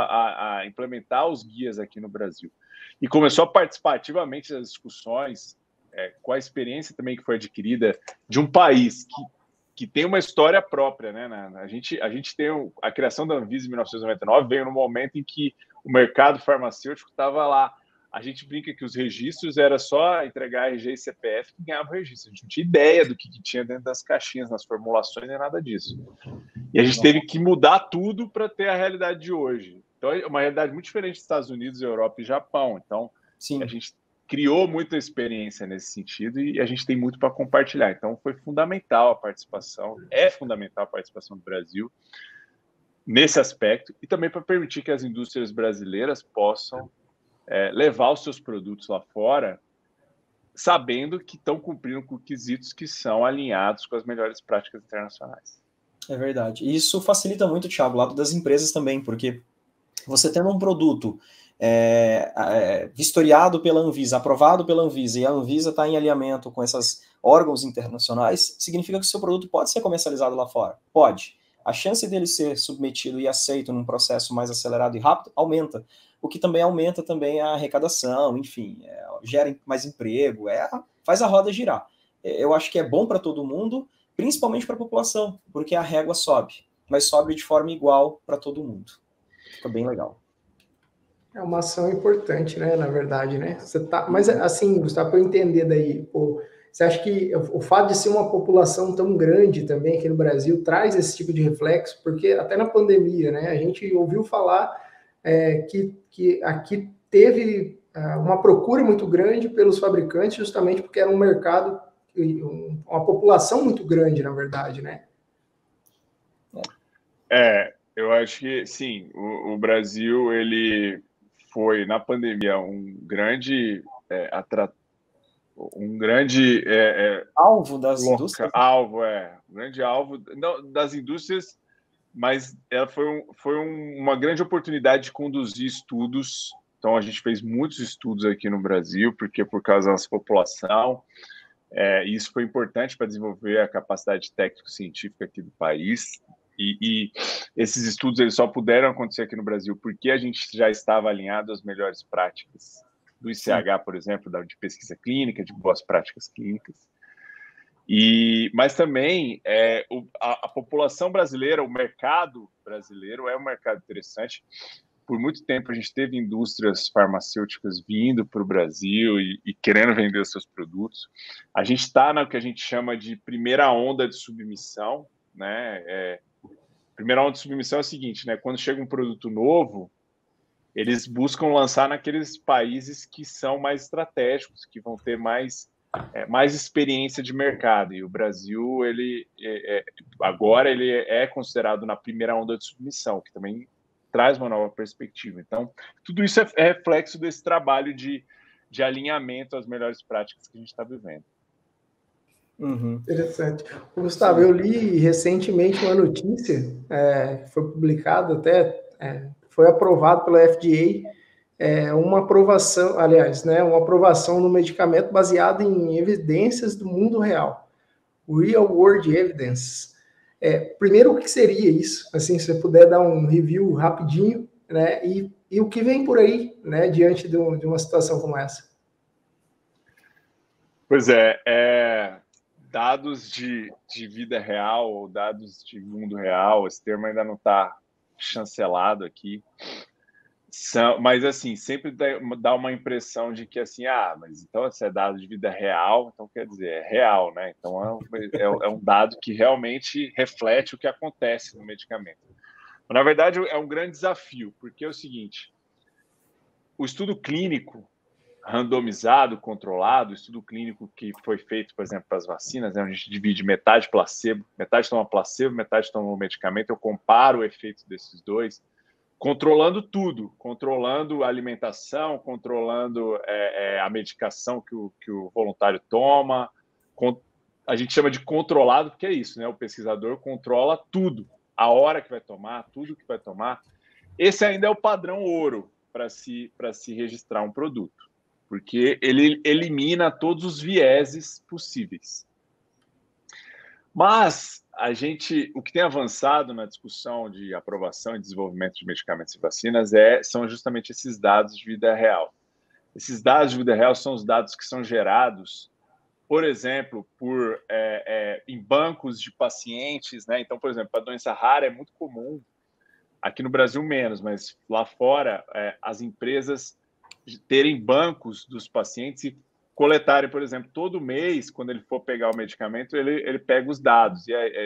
os guias aqui no Brasil e começou a participar ativamente das discussões, com a experiência também que foi adquirida de um país que tem uma história própria, né? A gente tem a criação da Anvisa em 1999 veio no momento em que o mercado farmacêutico estava lá. A gente brinca que os registros era só entregar RG e CPF que ganhava o registro. A gente não tinha ideia do que tinha dentro das caixinhas, nas formulações, nem nada disso. E a gente teve que mudar tudo para ter a realidade de hoje. Então, é uma realidade muito diferente dos Estados Unidos, Europa e Japão. Então, a gente criou muita experiência nesse sentido e a gente tem muito para compartilhar. Então, foi fundamental a participação, é fundamental a participação do Brasil nesse aspecto e também para permitir que as indústrias brasileiras possam levar os seus produtos lá fora, sabendo que estão cumprindo com quesitos que são alinhados com as melhores práticas internacionais. É verdade. E isso facilita muito, Thiago, o lado das empresas também, porque você tendo um produto vistoriado pela Anvisa, aprovado pela Anvisa, e a Anvisa está em alinhamento com esses órgãos internacionais, significa que o seu produto pode ser comercializado lá fora. Pode. A chance dele ser submetido e aceito num processo mais acelerado e rápido aumenta, o que também aumenta também a arrecadação, enfim, gera mais emprego, faz a roda girar. Eu acho que é bom para todo mundo, principalmente para a população, porque a régua sobe, mas sobe de forma igual para todo mundo. Fica bem legal. É uma ação importante, né, na verdade, né? Mas assim, Gustavo, para eu entender daí, você acha que o fato de ser uma população tão grande também aqui no Brasil traz esse tipo de reflexo? Porque até na pandemia, né, a gente ouviu falar que aqui teve uma procura muito grande pelos fabricantes, justamente porque era um mercado, uma população muito grande, na verdade, né? Eu acho que, sim, o Brasil, ele foi, na pandemia, um grande alvo das indústrias? Um grande alvo das indústrias, mas ela foi uma grande oportunidade de conduzir estudos. Então, a gente fez muitos estudos aqui no Brasil, porque por causa da nossa população, isso foi importante para desenvolver a capacidade técnico-científica aqui do país. E esses estudos eles só puderam acontecer aqui no Brasil porque a gente já estava alinhado às melhores práticas do ICH, por exemplo, de pesquisa clínica, de boas práticas clínicas. Mas também a população brasileira, o mercado brasileiro é um mercado interessante. Por muito tempo a gente teve indústrias farmacêuticas vindo para o Brasil e querendo vender os seus produtos. A gente está no que a gente chama de primeira onda de submissão, né? Primeira onda de submissão é o seguinte, né? Quando chega um produto novo, eles buscam lançar naqueles países que são mais estratégicos, que vão ter mais experiência de mercado. E o Brasil, agora ele é considerado na primeira onda de submissão, que também traz uma nova perspectiva. Então, tudo isso é reflexo desse trabalho de alinhamento às melhores práticas que a gente está vivendo. Uhum. Interessante. Gustavo, eu li recentemente uma notícia, foi publicado foi aprovado pela FDA, uma aprovação, aliás, né, uma aprovação no medicamento baseado em evidências do mundo real, Real World Evidence. Primeiro, o que seria isso? Assim, se você puder dar um review rapidinho, né, e o que vem por aí, né, diante de uma situação como essa? Pois dados de vida real ou dados de mundo real, esse termo ainda não está chancelado aqui, mas assim, sempre dá uma impressão de que assim, mas então se é dado de vida real, então quer dizer, é real, né? Então é um dado que realmente reflete o que acontece no medicamento. Mas, na verdade, é um grande desafio, porque é o seguinte, o estudo clínico randomizado, controlado, estudo clínico que foi feito, por exemplo, para as vacinas, né, a gente divide metade placebo, metade toma placebo, metade toma o medicamento, eu comparo o efeito desses dois, controlando tudo, controlando a alimentação, controlando a medicação que o voluntário toma, a gente chama de controlado, porque é isso, né? O pesquisador controla tudo, a hora que vai tomar, tudo que vai tomar. Esse ainda é o padrão ouro para se registrar um produto. porque ele elimina todos os vieses possíveis. Mas o que tem avançado na discussão de aprovação e desenvolvimento de medicamentos e vacinas são justamente esses dados de vida real. Esses dados de vida real são os dados que são gerados, por exemplo, em bancos de pacientes, né? Então, por exemplo, para doença rara é muito comum, aqui no Brasil menos, mas lá fora as empresas terem bancos dos pacientes e coletarem, por exemplo, todo mês, quando ele for pegar o medicamento, ele pega os dados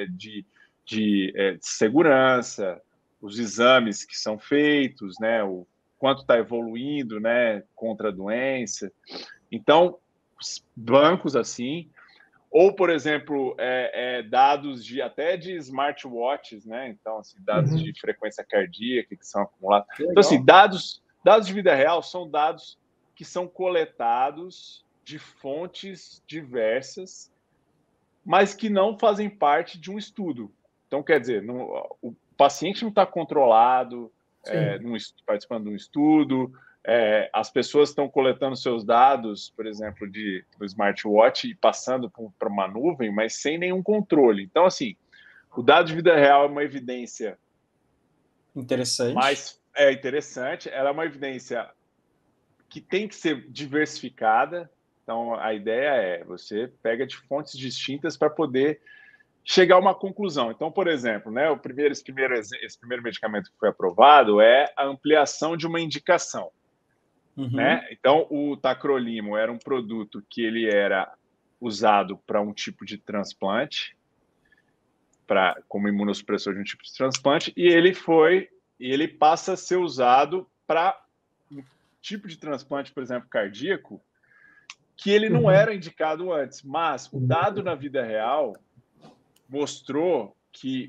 de segurança, os exames que são feitos, né, o quanto está evoluindo, né, contra a doença. Então, bancos assim, ou, por exemplo, dados até de smartwatches, né? Então, assim, dados de frequência cardíaca que são acumulados. Então, assim, dados de vida real são dados que são coletados de fontes diversas, mas que não fazem parte de um estudo. Então, quer dizer, o paciente não está controlado, participando de um estudo, as pessoas estão coletando seus dados, por exemplo, do smartwatch e passando para uma nuvem, mas sem nenhum controle. Então, assim, o dado de vida real é uma evidência interessante. Interessante. Ela é uma evidência que tem que ser diversificada. Então, a ideia você pega de fontes distintas para poder chegar a uma conclusão. Então, por exemplo, né, esse primeiro medicamento que foi aprovado é a ampliação de uma indicação. Né? Então, o tacrolimo era um produto que ele era usado para um tipo de transplante, como imunossupressor de um tipo de transplante, e ele passa a ser usado para um tipo de transplante, por exemplo, cardíaco, que ele não era indicado antes, mas o dado na vida real mostrou que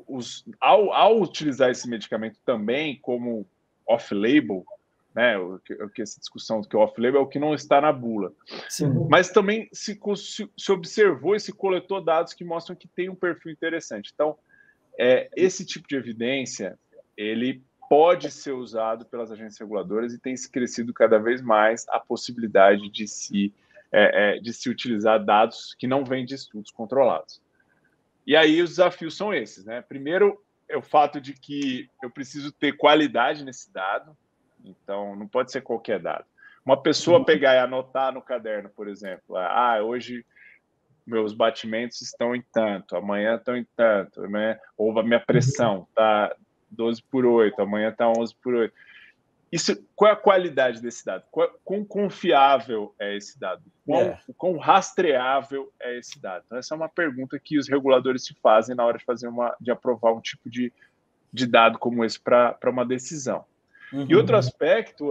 ao utilizar esse medicamento também como off-label, né, essa discussão do que é off-label é o que não está na bula. Sim. Mas também se observou e se coletou dados que mostram que tem um perfil interessante. Então, esse tipo de evidência, ele pode ser usado pelas agências reguladoras e tem se crescido cada vez mais a possibilidade de se utilizar dados que não vêm de estudos controlados. E aí os desafios são esses, né? Primeiro, é o fato de que eu preciso ter qualidade nesse dado, então não pode ser qualquer dado. Uma pessoa pegar e anotar no caderno, por exemplo, hoje meus batimentos estão em tanto, amanhã estão em tanto, né? Ou a minha pressão está 12/8, amanhã está 11/8. Qual é a qualidade desse dado? Quão confiável é esse dado? Quão rastreável é esse dado? Então, essa é uma pergunta que os reguladores se fazem na hora de aprovar um tipo de dado como esse para uma decisão. E outro aspecto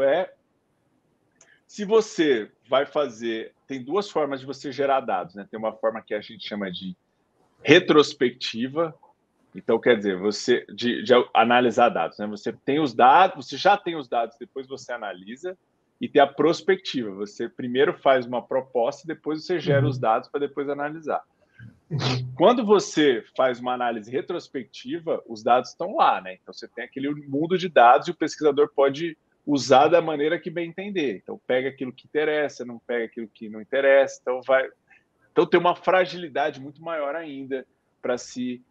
se você vai fazer... Tem duas formas de você gerar dados, né? Tem uma forma que a gente chama de retrospectiva. Então, quer dizer, de analisar dados, né? Você tem os dados, você já tem os dados, depois você analisa, e tem a prospectiva. Você primeiro faz uma proposta e depois você gera os dados para depois analisar. Quando você faz uma análise retrospectiva, os dados estão lá, né? Então, você tem aquele mundo de dados e o pesquisador pode usar da maneira que bem entender. Então, pega aquilo que interessa, não pega aquilo que não interessa. Então tem uma fragilidade muito maior ainda para se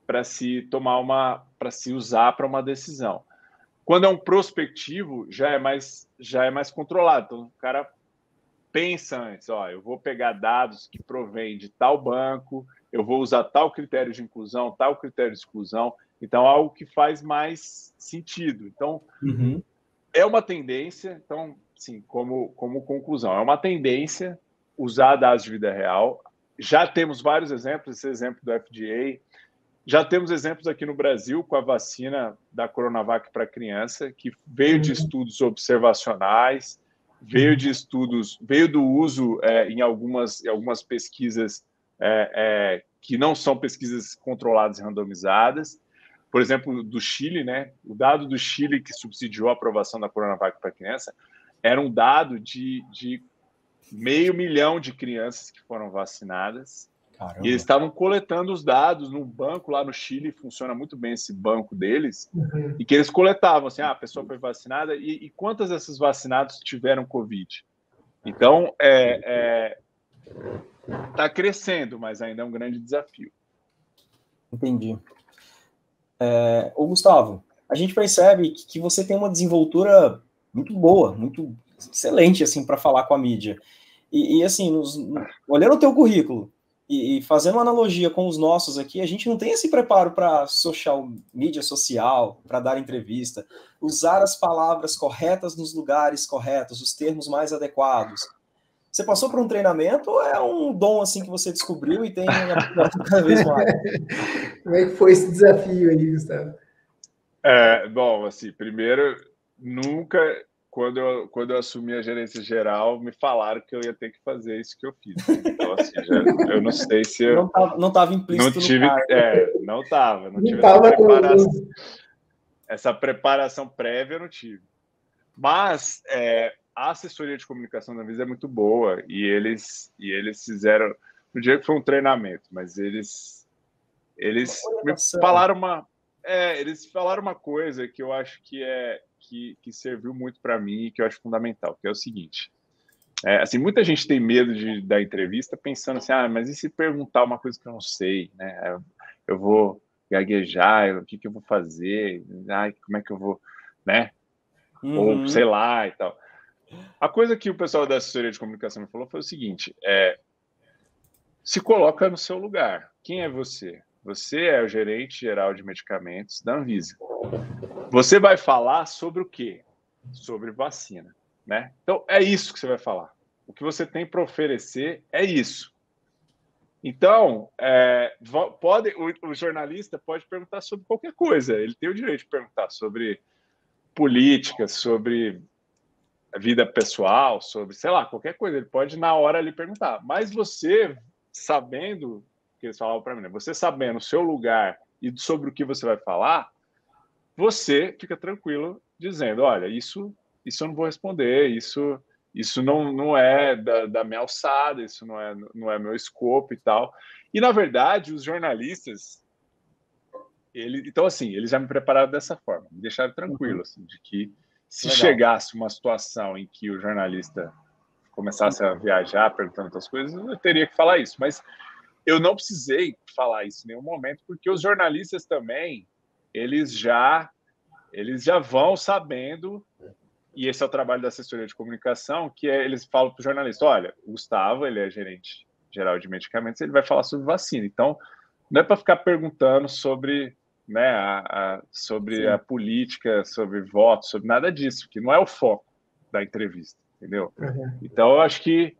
usar para uma decisão. Quando é um prospectivo, já é mais controlado. Então, o cara pensa antes, eu vou pegar dados que provêm de tal banco, eu vou usar tal critério de inclusão, tal critério de exclusão. Então, algo que faz mais sentido. Então, é uma tendência, então, sim, como conclusão, é uma tendência usar dados de vida real. Já temos vários exemplos, esse exemplo do FDA. Já temos exemplos aqui no Brasil com a vacina da Coronavac para criança, que veio de estudos observacionais, veio do uso em algumas pesquisas que não são pesquisas controladas e randomizadas. Por exemplo, do Chile, né? O dado do Chile que subsidiou a aprovação da Coronavac para criança era um dado de 500 mil de crianças que foram vacinadas. Caramba. E eles estavam coletando os dados num banco lá no Chile, funciona muito bem esse banco deles, e que eles coletavam, assim, a pessoa foi vacinada, e quantas dessas vacinadas tiveram Covid? Então, está crescendo, mas ainda é um grande desafio. Entendi. Ô, Gustavo, a gente percebe que você tem uma desenvoltura muito boa, muito excelente, assim, para falar com a mídia. E assim, olhando o teu currículo e fazendo uma analogia com os nossos aqui, a gente não tem esse preparo para mídia social, para dar entrevista, usar as palavras corretas nos lugares corretos, os termos mais adequados. Você passou por um treinamento ou é um dom assim que você descobriu e tem aprimorado cada vez mais? Como é que foi esse desafio aí, Gustavo? Bom, assim, primeiro, nunca, quando eu assumi a gerência geral, me falaram que eu ia ter que fazer isso que eu fiz. Então, assim, eu não sei se eu... Não estava implícito no cargo. Não tive essa preparação prévia, eu não tive. Mas a assessoria de comunicação da Visa é muito boa e eles fizeram... No dia que foi um treinamento, mas eles me falaram eles falaram uma coisa que eu acho que serviu muito para mim e que eu acho fundamental, que é o seguinte. Assim, muita gente tem medo de dar entrevista pensando assim, mas e se perguntar uma coisa que eu não sei, né? Eu vou gaguejar, o que eu vou fazer? Como é que eu vou, né? Ou sei lá e tal. A coisa que o pessoal da assessoria de comunicação me falou foi o seguinte, se coloca no seu lugar. Quem é você? Você é o gerente geral de medicamentos da Anvisa. Você vai falar sobre o quê? Sobre vacina, né? Então, é isso que você vai falar. O que você tem para oferecer é isso. Então, o jornalista pode perguntar sobre qualquer coisa. Ele tem o direito de perguntar sobre política, sobre a vida pessoal, sobre, sei lá, qualquer coisa. Ele pode, na hora, lhe perguntar. Mas você, sabendo, que eles falavam para mim, né? Você sabendo o seu lugar e sobre o que você vai falar, você fica tranquilo dizendo, olha, isso eu não vou responder, isso não é da minha alçada, isso não é meu escopo e tal. E, na verdade, os jornalistas, então, assim, eles já me prepararam dessa forma, me deixaram tranquilo, assim, de que se chegasse uma situação em que o jornalista começasse a viajar perguntando outras coisas, eu teria que falar isso. Mas eu não precisei falar isso em nenhum momento, porque os jornalistas também, eles já vão sabendo, e esse é o trabalho da assessoria de comunicação, que eles falam para o jornalista, olha, o Gustavo, ele é gerente geral de medicamentos, ele vai falar sobre vacina. Então, não é para ficar perguntando sobre, né, sobre a política, sobre votos, sobre nada disso, que não é o foco da entrevista, entendeu? Então, eu acho que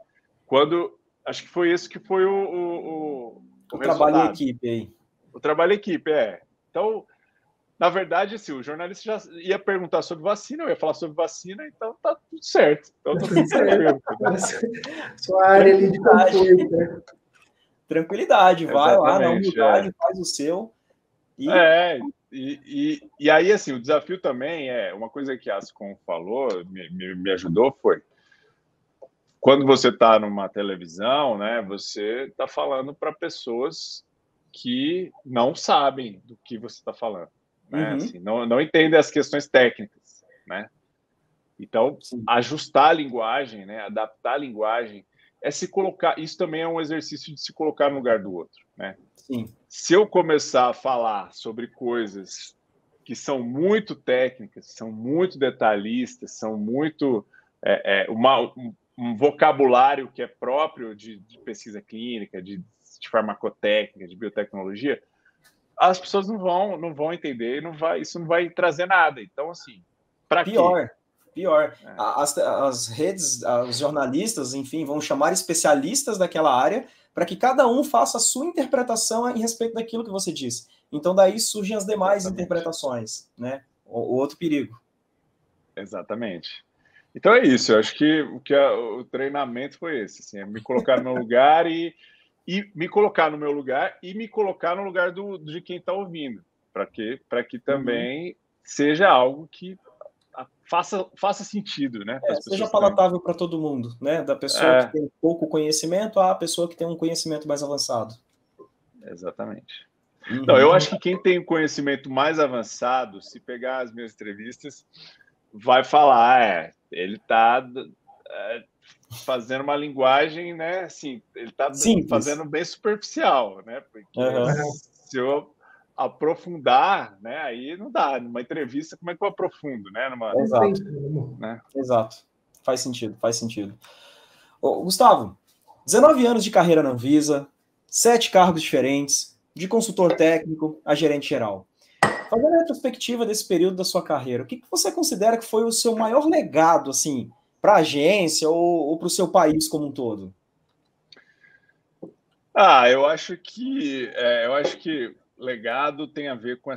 foi isso que foi o trabalho em equipe aí. O trabalho em equipe, Então, na verdade, assim, o jornalista já ia perguntar sobre vacina, eu ia falar sobre vacina, então tá tudo certo. Então tá tudo tranquilo. Sua área ali de conforto, né? Tranquilidade, vai lá, na humildade, faz o seu. E aí, assim, o desafio também uma coisa que a Ascom falou, me ajudou, foi quando você está numa televisão, né, você está falando para pessoas que não sabem do que você está falando, né? Assim, não entendem as questões técnicas, né? Então, ajustar a linguagem, né, adaptar a linguagem, se colocar. Isso também é um exercício de se colocar no lugar do outro, né? Sim. Se eu começar a falar sobre coisas que são muito técnicas, são muito detalhistas, são muito um vocabulário que é próprio de pesquisa clínica, de farmacotécnica, de biotecnologia, as pessoas não vão entender, isso não vai trazer nada. Então, assim, para quê? Pior. As redes, os jornalistas, enfim, vão chamar especialistas daquela área para que cada um faça a sua interpretação em respeito daquilo que você disse. Então, daí surgem as demais interpretações, né? O outro perigo. Exatamente. Então é isso, eu acho que o treinamento foi esse, assim, me colocar no meu lugar e me colocar no meu lugar e me colocar no lugar de quem está ouvindo, para que também seja algo que faça sentido, né? Seja palatável para todo mundo, né? Da pessoa que tem pouco conhecimento à pessoa que tem um conhecimento mais avançado. Exatamente. Não, eu acho que quem tem um conhecimento mais avançado, se pegar as minhas entrevistas, vai falar, ele está fazendo uma linguagem, né? Assim, ele está fazendo bem superficial, né? Porque se eu aprofundar, né? Aí não dá. Numa entrevista, como é que eu aprofundo, né? Exato. Faz sentido, faz sentido. Ô, Gustavo, 19 anos de carreira na Anvisa, 7 cargos diferentes, de consultor técnico a gerente geral. Fazendo a retrospectiva desse período da sua carreira, o que você considera que foi o seu maior legado, assim, para a agência ou para o seu país como um todo? Eu acho que legado tem a ver com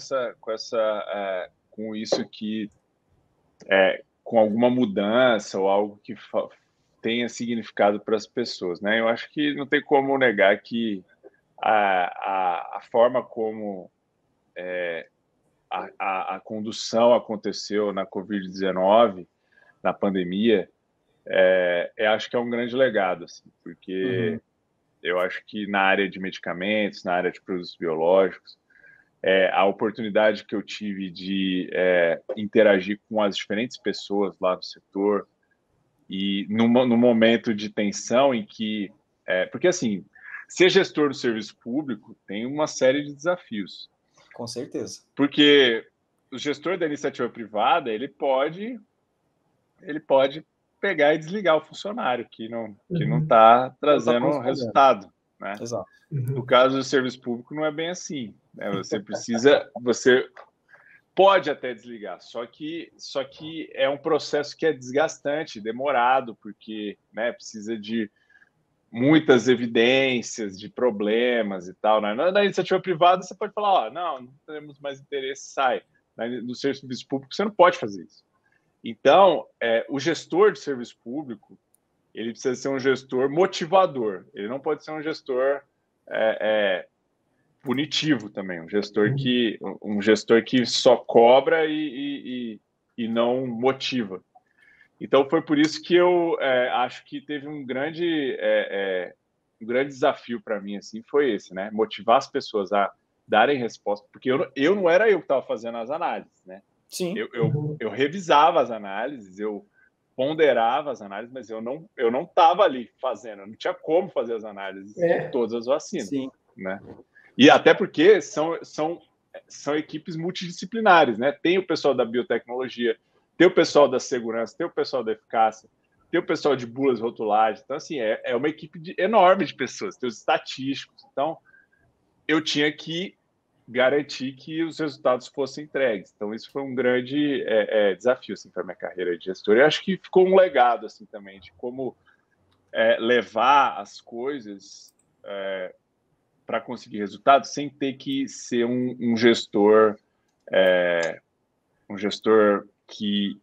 isso que com alguma mudança ou algo que tenha significado para as pessoas, né? Eu acho que não tem como negar que a forma como a condução aconteceu na Covid-19, na pandemia, acho que é um grande legado, assim, porque eu acho que na área de medicamentos, na área de produtos biológicos, a oportunidade que eu tive de interagir com as diferentes pessoas lá do setor e no momento de tensão em que... porque, assim, ser gestor do serviço público tem uma série de desafios. Com certeza. Porque o gestor da iniciativa privada, ele pode pegar e desligar o funcionário que não está trazendo resultado, né? Exato. No caso do serviço público, não é bem assim, né? Você pode até desligar, só que é um processo que é desgastante, demorado, porque, né, precisa de muitas evidências de problemas e tal, né? Na iniciativa privada, você pode falar, não temos mais interesse, sai. No serviço público, você não pode fazer isso. Então, o gestor de serviço público, ele precisa ser um gestor motivador. Ele não pode ser um gestor punitivo também, um gestor que só cobra e não motiva. Então, foi por isso que eu acho que teve um grande desafio para mim, assim, foi esse, né? Motivar as pessoas a darem resposta, porque eu não era eu que estava fazendo as análises, né? Sim. Eu revisava as análises, eu ponderava as análises, mas eu não estava ali fazendo, eu não tinha como fazer as análises de todas as vacinas. Sim. Né? E até porque são equipes multidisciplinares, né? Tem o pessoal da biotecnologia, tem o pessoal da segurança, tem o pessoal da eficácia, tem o pessoal de bulas, rotulagem. Então, assim, é uma equipe enorme de pessoas, tem os estatísticos. Então, eu tinha que garantir que os resultados fossem entregues. Então, isso foi um grande desafio assim, para a minha carreira de gestor. Eu acho que ficou um legado assim, também de como levar as coisas para conseguir resultados sem ter que ser um gestor que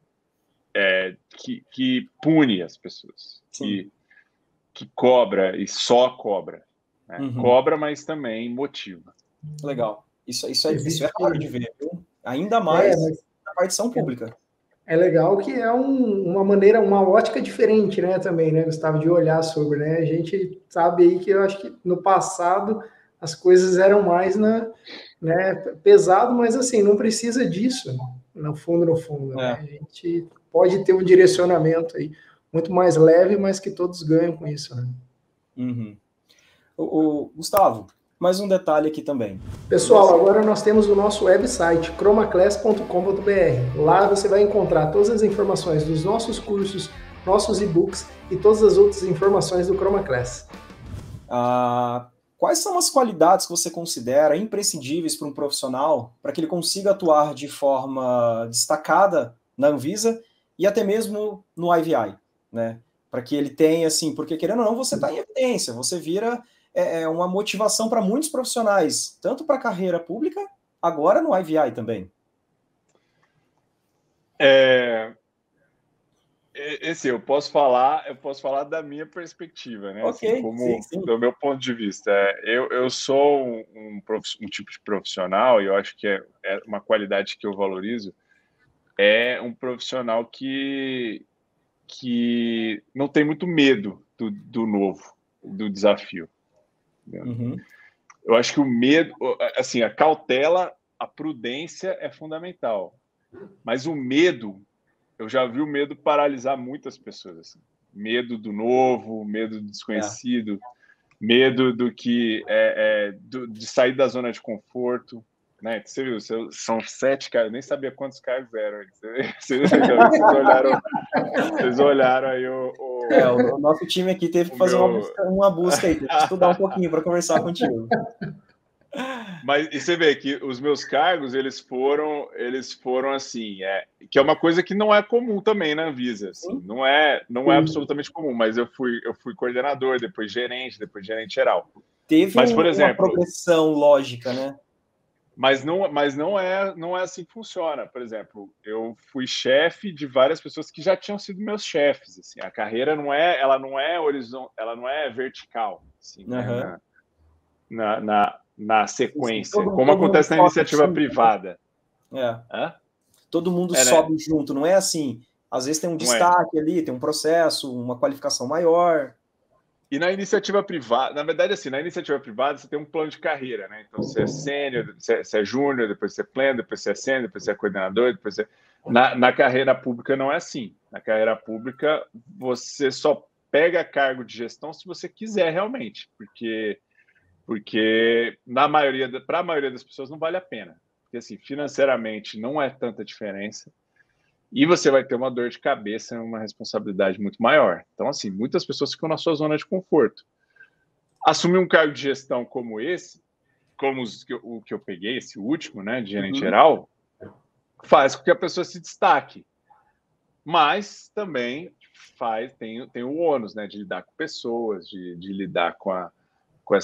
pune as pessoas, que cobra e só cobra. Né? Cobra, mas também motiva. Legal. Isso é raro de ver, viu? Ainda mais na partição pública. É legal que é uma maneira, uma ótica diferente, né, também, né, Gustavo, de olhar sobre, né? A gente sabe aí que eu acho que no passado as coisas eram mais pesado, mas assim, não precisa disso, no fundo, né? A gente pode ter um direcionamento aí muito mais leve, mas que todos ganham com isso, né? Gustavo, mais um detalhe aqui também. Pessoal, agora nós temos o nosso website, chromaclass.com.br. Lá você vai encontrar todas as informações dos nossos cursos, nossos e-books e todas as outras informações do ChromaClass. Quais são as qualidades que você considera imprescindíveis para um profissional para que ele consiga atuar de forma destacada na Anvisa e até mesmo no IVI, né? Para que ele tenha, assim, porque querendo ou não, você está em evidência, você vira uma motivação para muitos profissionais, tanto para a carreira pública, agora no IVI também. Eu posso falar da minha perspectiva, né? Okay, assim, sim. Do meu ponto de vista. Eu sou um tipo de profissional, e eu acho que é uma qualidade que eu valorizo, é um profissional que não tem muito medo do novo, do desafio. Eu acho que o medo, assim, a cautela, a prudência é fundamental, mas o medo, eu já vi o medo paralisar muitas pessoas, assim, medo do novo, medo do desconhecido, medo do que de sair da zona de conforto, né? Você viu, são 7 cargos, eu nem sabia quantos cargos eram. Vocês olharam aí o nosso time aqui teve que fazer uma busca aí, teve que estudar um pouquinho para conversar contigo. Mas e você vê que os meus cargos, eles foram assim, que é uma coisa que não é comum também na Anvisa, assim, não é absolutamente comum, mas eu fui coordenador, depois gerente geral. Mas, por exemplo, uma progressão lógica, né? Mas não é assim que funciona. Por exemplo, eu fui chefe de várias pessoas que já tinham sido meus chefes, assim. A carreira ela não é horizontal, ela não é vertical, assim, né? Na sequência, como acontece na iniciativa privada. Todo mundo sobe junto, não é assim. Às vezes tem um destaque ali, tem um processo, uma qualificação maior. E na iniciativa privada, na verdade, assim, na iniciativa privada você tem um plano de carreira, né? Então você é sênior, você é júnior, depois você é pleno, depois você é sênior, depois você é coordenador, depois você... Na carreira pública não é assim. Na carreira pública você só pega cargo de gestão se você quiser realmente, porque para a maioria das pessoas não vale a pena. Porque assim, financeiramente não é tanta diferença e você vai ter uma dor de cabeça, uma responsabilidade muito maior. Então, assim, muitas pessoas ficam na sua zona de conforto. Assumir um cargo de gestão como esse, como o que eu peguei, esse último, né, de gerente geral, faz com que a pessoa se destaque. Mas também tem o ônus, né, de lidar com pessoas, de lidar com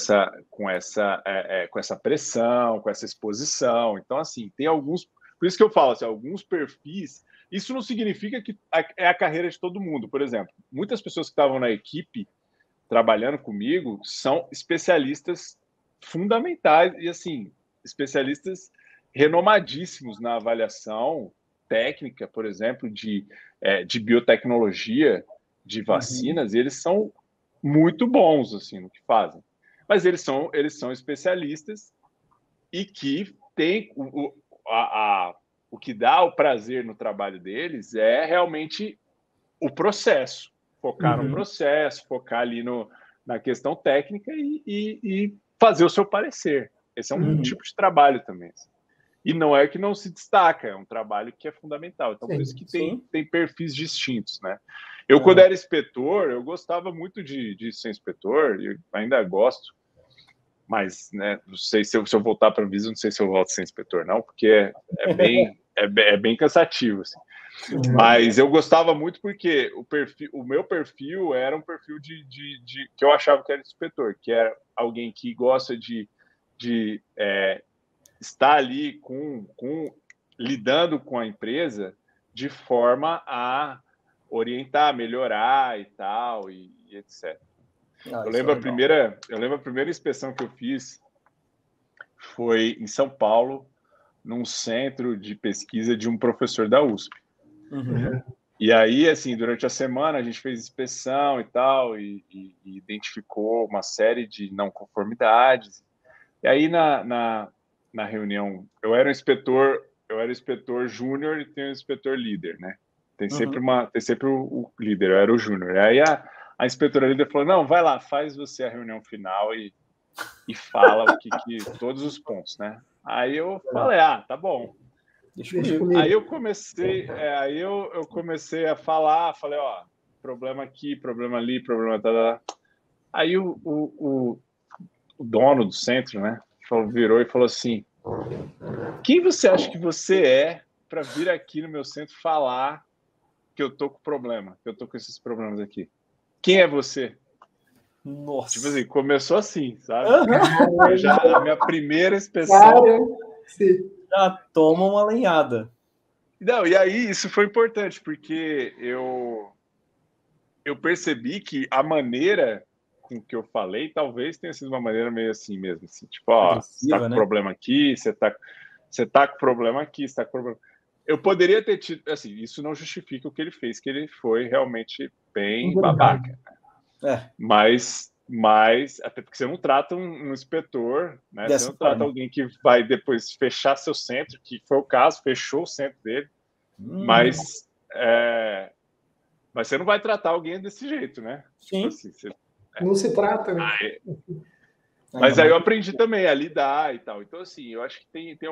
essa pressão, com essa exposição. Então, assim, tem alguns... Por isso que eu falo, assim, alguns perfis... Isso não significa que é a carreira de todo mundo. Por exemplo, muitas pessoas que estavam na equipe trabalhando comigo são especialistas fundamentais e, assim, especialistas renomadíssimos na avaliação técnica, por exemplo, de biotecnologia, de vacinas, e eles são muito bons, assim, no que fazem. Mas eles são especialistas e que têm o que dá o prazer no trabalho deles é realmente o processo. Focar no processo, focar ali na questão técnica e fazer o seu parecer. Esse é um tipo de trabalho também. Assim. E não é que não se destaca, é um trabalho que é fundamental. Então, por isso que tem perfis distintos, né? Eu, quando era inspetor, eu gostava muito de ser inspetor, e ainda gosto, mas, né, não sei se eu voltar para a Anvisa, não sei se eu volto a ser inspetor, não, porque é bem cansativo, assim. Mas eu gostava muito porque o meu perfil era um perfil que eu achava que era inspetor, que era alguém que gosta de estar ali lidando com a empresa de forma a orientar, melhorar e tal, e etc. Eu lembro a primeira inspeção que eu fiz foi em São Paulo, num centro de pesquisa de um professor da USP. E aí, assim, durante a semana a gente fez inspeção e tal, e identificou uma série de não conformidades. E aí, na reunião, eu era inspetor júnior e tem um inspetor líder, né? Tem sempre o líder, eu era o júnior. Aí a inspetora líder falou, não, vai lá, faz você a reunião final e fala todos os pontos, né? Aí eu falei, tá bom. Aí eu comecei, eu comecei a falar, falei, problema aqui, problema ali, problema tal. Aí o dono do centro, né, virou e falou assim, quem você acha que você é para vir aqui no meu centro falar que eu tô com problema, que eu tô com esses problemas aqui? Quem é você? Nossa. Tipo assim, começou assim, sabe? Já a minha primeira inspeção. Já toma uma lenhada. Não, e aí isso foi importante, porque eu percebi que a maneira com que eu falei talvez tenha sido uma maneira meio assim mesmo, assim, tipo, você tá com problema aqui, você tá com problema aqui, você tá com problema... Eu poderia ter tido, assim, isso não justifica o que ele fez, que ele foi realmente bem babaca. Mas até porque você não trata um inspetor, né? Você não trata alguém que vai depois fechar seu centro, que foi o caso, fechou o centro dele, mas Mas você não vai tratar alguém desse jeito, né? Sim. Tipo assim, Não se trata, né? Mas aí eu aprendi também a lidar e tal. Então, assim, eu acho que tem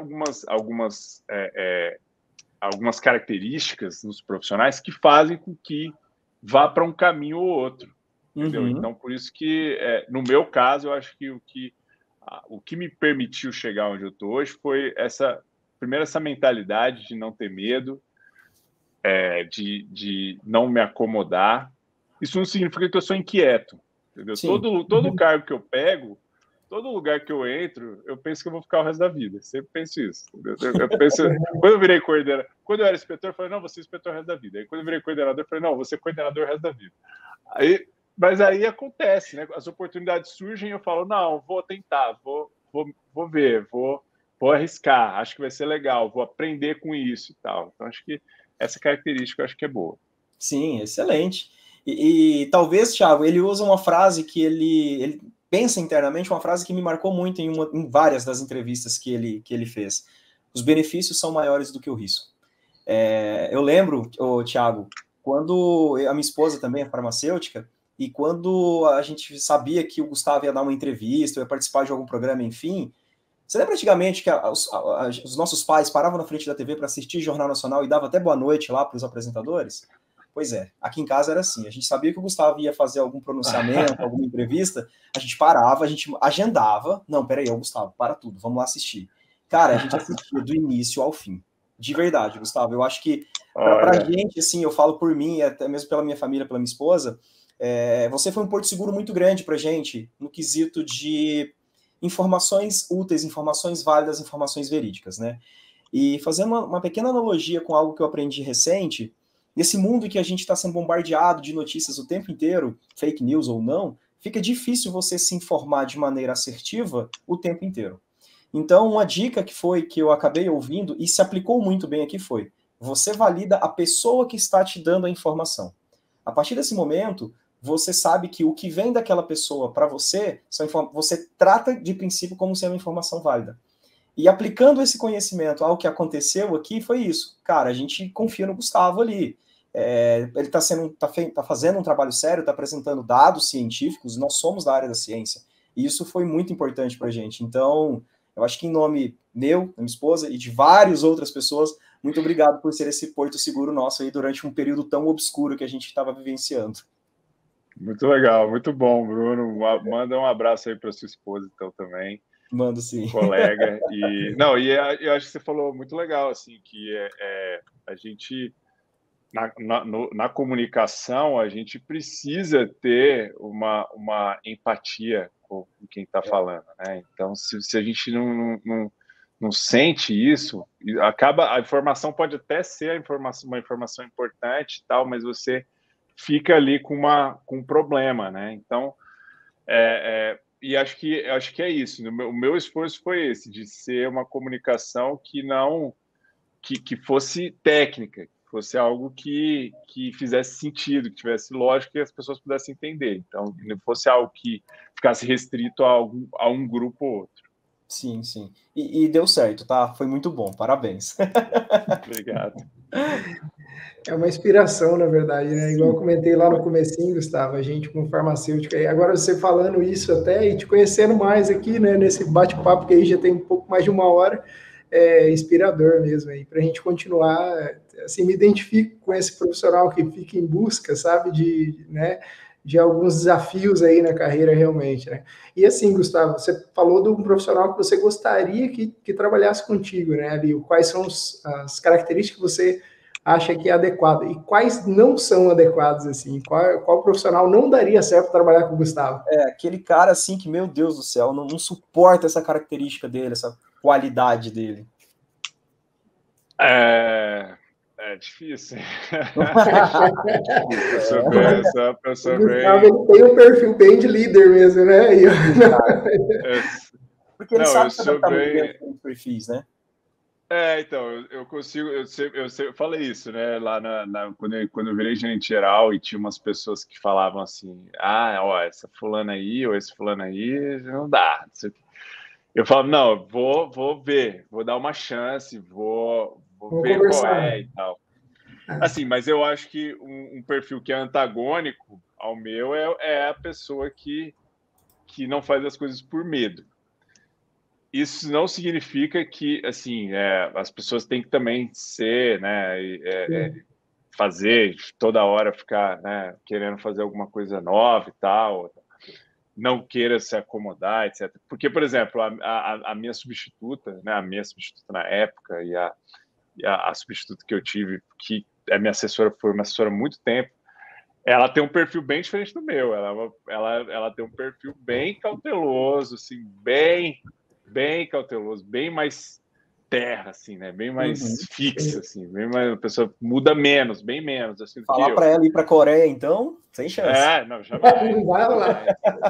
algumas características nos profissionais que fazem com que vá para um caminho ou outro, entendeu? Então, por isso que, no meu caso, eu acho que o que me permitiu chegar onde eu estou hoje foi primeiro, essa mentalidade de não ter medo, de não me acomodar. Isso não significa que eu sou inquieto, entendeu? Todo cargo que eu pego, todo lugar que eu entro, eu penso que eu vou ficar o resto da vida. Sempre penso isso. Eu penso, quando eu virei coordenador, quando eu era inspetor, eu falei, não, você é inspetor o resto da vida. Aí quando eu virei coordenador, eu falei, não, você é coordenador o resto da vida. Mas aí acontece, né? As oportunidades surgem e eu falo, não, vou tentar, vou ver, vou arriscar, acho que vai ser legal, vou aprender com isso e tal. Então, acho que essa característica eu acho que é boa. Sim, excelente. E talvez, Thiago, ele usa uma frase que ele pensa internamente, uma frase que me marcou muito em várias das entrevistas que ele fez. Os benefícios são maiores do que o risco. Eu lembro, Thiago, quando a minha esposa também é farmacêutica, e quando a gente sabia que o Gustavo ia dar uma entrevista, ia participar de algum programa, enfim. Você lembra antigamente que os nossos pais paravam na frente da TV para assistir Jornal Nacional e dava até boa noite lá para os apresentadores? Pois é, aqui em casa era assim. A gente sabia que o Gustavo ia fazer algum pronunciamento, alguma entrevista, a gente parava, a gente agendava. Não, peraí, Gustavo, para tudo, vamos lá assistir. Cara, a gente assistia do início ao fim. De verdade, Gustavo. Eu acho que, para a gente, assim, eu falo por mim, até mesmo pela minha família, pela minha esposa, você foi um porto seguro muito grande para a gente, no quesito de informações úteis, informações válidas, informações verídicas, né? E fazendo uma pequena analogia com algo que eu aprendi recente, nesse mundo em que a gente está sendo bombardeado de notícias o tempo inteiro, fake news ou não, fica difícil você se informar de maneira assertiva o tempo inteiro. Então, uma dica que eu acabei ouvindo e se aplicou muito bem aqui foi: você valida a pessoa que está te dando a informação. A partir desse momento, você sabe que o que vem daquela pessoa para você, você trata de princípio como sendo uma informação válida. E aplicando esse conhecimento ao que aconteceu aqui, foi isso. Cara, a gente confia no Gustavo ali. Ele está fazendo um trabalho sério, está apresentando dados científicos, nós somos da área da ciência. E isso foi muito importante para a gente. Então, eu acho que em nome meu, da minha esposa e de várias outras pessoas, muito obrigado por ser esse porto seguro nosso aí durante um período tão obscuro que a gente estava vivenciando. Muito legal, muito bom, Bruno. Manda um abraço aí para sua esposa, então, também. Mando sim. Colega. Eu acho que você falou muito legal, assim, que a gente, na comunicação, a gente precisa ter uma empatia com quem está falando, né? Então, se a gente não sente isso, a informação pode até ser uma informação importante e tal, mas você fica ali com um problema, né? Então, e acho que é isso. O meu esforço foi esse, de ser uma comunicação que fosse técnica, que fosse algo que fizesse sentido, que tivesse lógica e as pessoas pudessem entender. Então, que não fosse algo que ficasse restrito a um grupo ou outro. Sim, sim. E deu certo, tá? Foi muito bom. Parabéns. Obrigado. É uma inspiração, na verdade, né? Igual eu comentei lá no comecinho, Gustavo, a gente com farmacêutica aí. Agora você falando isso até e te conhecendo mais aqui, né? Nesse bate-papo que aí já tem um pouco mais de uma hora, é inspirador mesmo aí. Para a gente continuar, assim, me identifico com esse profissional que fica em busca, sabe? De alguns desafios aí na carreira realmente, né? E assim, Gustavo, você falou de um profissional que você gostaria que trabalhasse contigo, né? Ali, quais são as características que você acha que é adequado e quais não são adequados, assim? Qual profissional não daria certo trabalhar com o Gustavo? Aquele cara, assim, que, meu Deus do céu, não suporta essa característica dele, essa qualidade dele. É difícil. Essa pessoa o Gustavo, ele tem um perfil bem de líder mesmo, né? Porque ele sabe se adaptar muito bem aos perfis, né? Então, eu consigo, eu falei isso, né, lá quando eu virei gerente geral e tinha umas pessoas que falavam assim, essa fulana aí ou esse fulano aí, não dá. Eu falo, não, vou ver, vou dar uma chance, vou ver conversar. qual é e tal. Assim, mas eu acho que um perfil que é antagônico ao meu é a pessoa que não faz as coisas por medo. Isso não significa que, assim, as pessoas têm que também ser, né, fazer toda hora, ficar, né, querendo fazer alguma coisa nova e tal, não queira se acomodar, etc. Porque, por exemplo, a minha substituta, né, na época e a substituta que eu tive, que é minha assessora, foi uma assessora há muito tempo, ela tem um perfil bem diferente do meu. Ela tem um perfil bem cauteloso, assim, bem cauteloso, bem mais terra, assim, né? Bem mais fixa, assim, bem mais, a pessoa muda menos, bem menos, assim, do que eu. Falar para ela ir para a Coreia, então, sem chance. Não, jamais. Não vai rolar.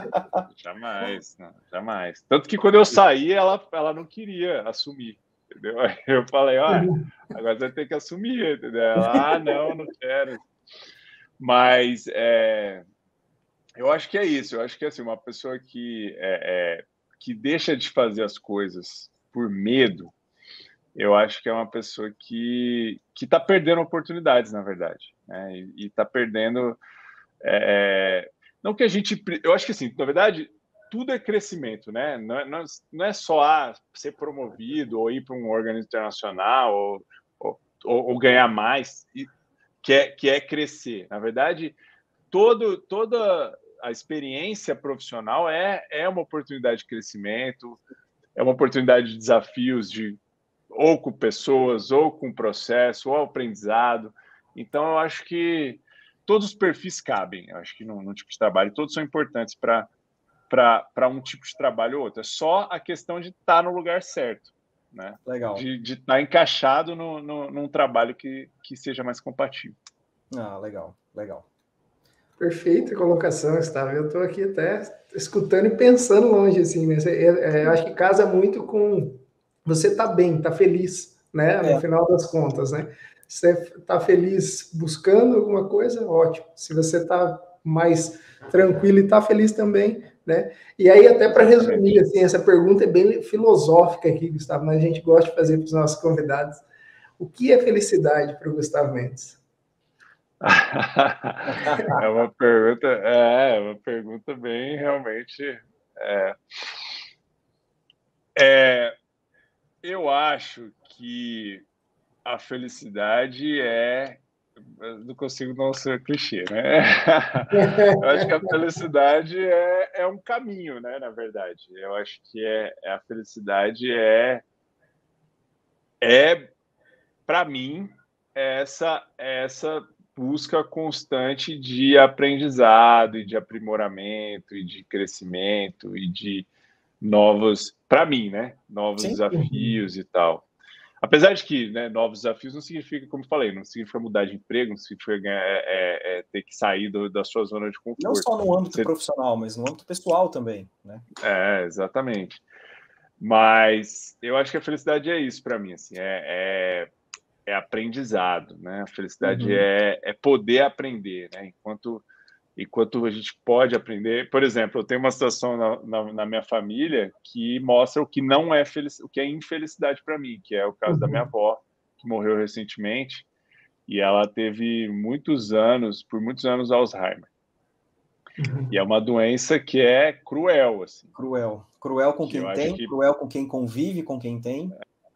Jamais. Tanto que quando eu saí, ela não queria assumir, entendeu? Aí eu falei, olha, agora você vai ter que assumir, entendeu? Ela, não quero. Mas eu acho que é isso. Eu acho que assim, uma pessoa que deixa de fazer as coisas por medo, eu acho que é uma pessoa que está perdendo oportunidades, na verdade, né? E está perdendo. Não que a gente. Eu acho que assim, na verdade, tudo é crescimento, né? Não é só ser promovido ou ir para um organismo internacional ou ganhar mais, que é crescer. Na verdade, toda a experiência profissional é uma oportunidade de crescimento, é uma oportunidade de desafios ou com pessoas, ou com processo, ou aprendizado. Então, eu acho que todos os perfis cabem. Eu acho que num tipo de trabalho, todos são importantes para um tipo de trabalho ou outro. É só a questão de estar no lugar certo, né? Legal. De estar encaixado num trabalho que seja mais compatível. Legal. Perfeita colocação, Gustavo. Eu estou aqui até escutando e pensando longe, assim, né? Eu acho que casa muito com você tá bem, tá feliz, né? No final das contas, né? Você tá feliz buscando alguma coisa, ótimo. Se você tá mais tranquilo e tá feliz também, né? E aí, até para resumir, assim, essa pergunta é bem filosófica aqui, Gustavo, mas a gente gosta de fazer para os nossos convidados. O que é felicidade para o Gustavo Mendes? É uma pergunta bem realmente. Eu acho que a felicidade eu não consigo não ser clichê, né? Eu acho que a felicidade é um caminho, né? Na verdade, eu acho que a felicidade para mim, essa busca constante de aprendizado e de aprimoramento e de crescimento e de novos, para mim, né? Novos desafios e tal. Apesar de que, né, novos desafios não significa, como eu falei, não significa mudar de emprego, não significa ter que sair da sua zona de conforto. Não só no âmbito profissional, mas no âmbito pessoal também, né? Exatamente. Mas eu acho que a felicidade é isso para mim, assim, é aprendizado, né? A felicidade é poder aprender, né? Enquanto a gente pode aprender. Por exemplo, eu tenho uma situação na minha família que mostra o que não é o que é infelicidade para mim, que é o caso da minha avó, que morreu recentemente, e ela teve por muitos anos, Alzheimer. E é uma doença que é cruel, assim. Cruel com quem tem, cruel com quem convive, com quem tem.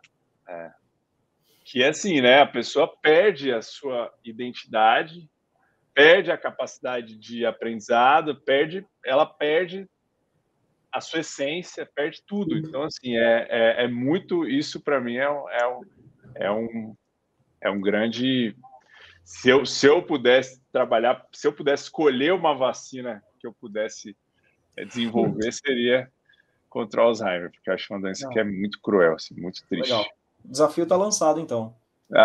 Que é assim, né? A pessoa perde a sua identidade, perde a capacidade de aprendizado, ela perde a sua essência, perde tudo. Então, assim, é muito... Isso, para mim, é um grande... Se eu pudesse trabalhar, se eu pudesse escolher uma vacina que eu pudesse desenvolver, seria contra o Alzheimer, porque eu acho uma doença que é muito cruel, assim, muito triste. Legal. O desafio está lançado, então.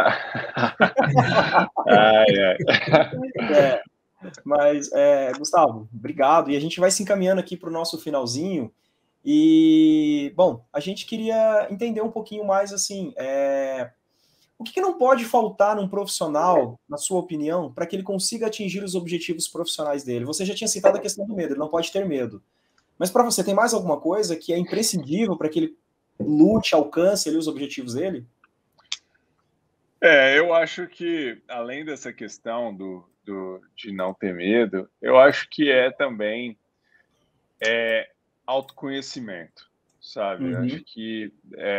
Mas, Gustavo, obrigado. E a gente vai se encaminhando aqui para o nosso finalzinho. E, bom, a gente queria entender um pouquinho mais, assim, o que não pode faltar num profissional, na sua opinião, para que ele consiga atingir os objetivos profissionais dele? Você já tinha citado a questão do medo, ele não pode ter medo. Mas para você, tem mais alguma coisa que é imprescindível para que ele lute, alcance ali os objetivos dele? Eu acho que, além dessa questão de não ter medo, eu acho que também autoconhecimento, sabe? Eu acho que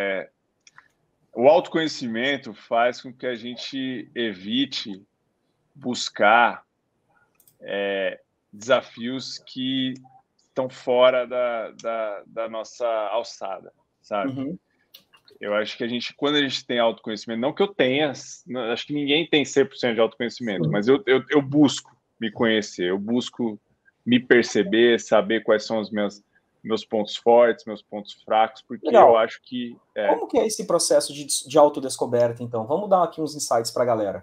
o autoconhecimento faz com que a gente evite buscar desafios que estão fora da nossa alçada, sabe? Eu acho que quando a gente tem autoconhecimento, não que eu tenha, acho que ninguém tem 100% de autoconhecimento, mas eu busco me conhecer, eu busco me perceber, saber quais são os meus pontos fortes, meus pontos fracos, porque Legal. eu acho que... Como que é esse processo de autodescoberta, então? Vamos dar aqui uns insights para a galera.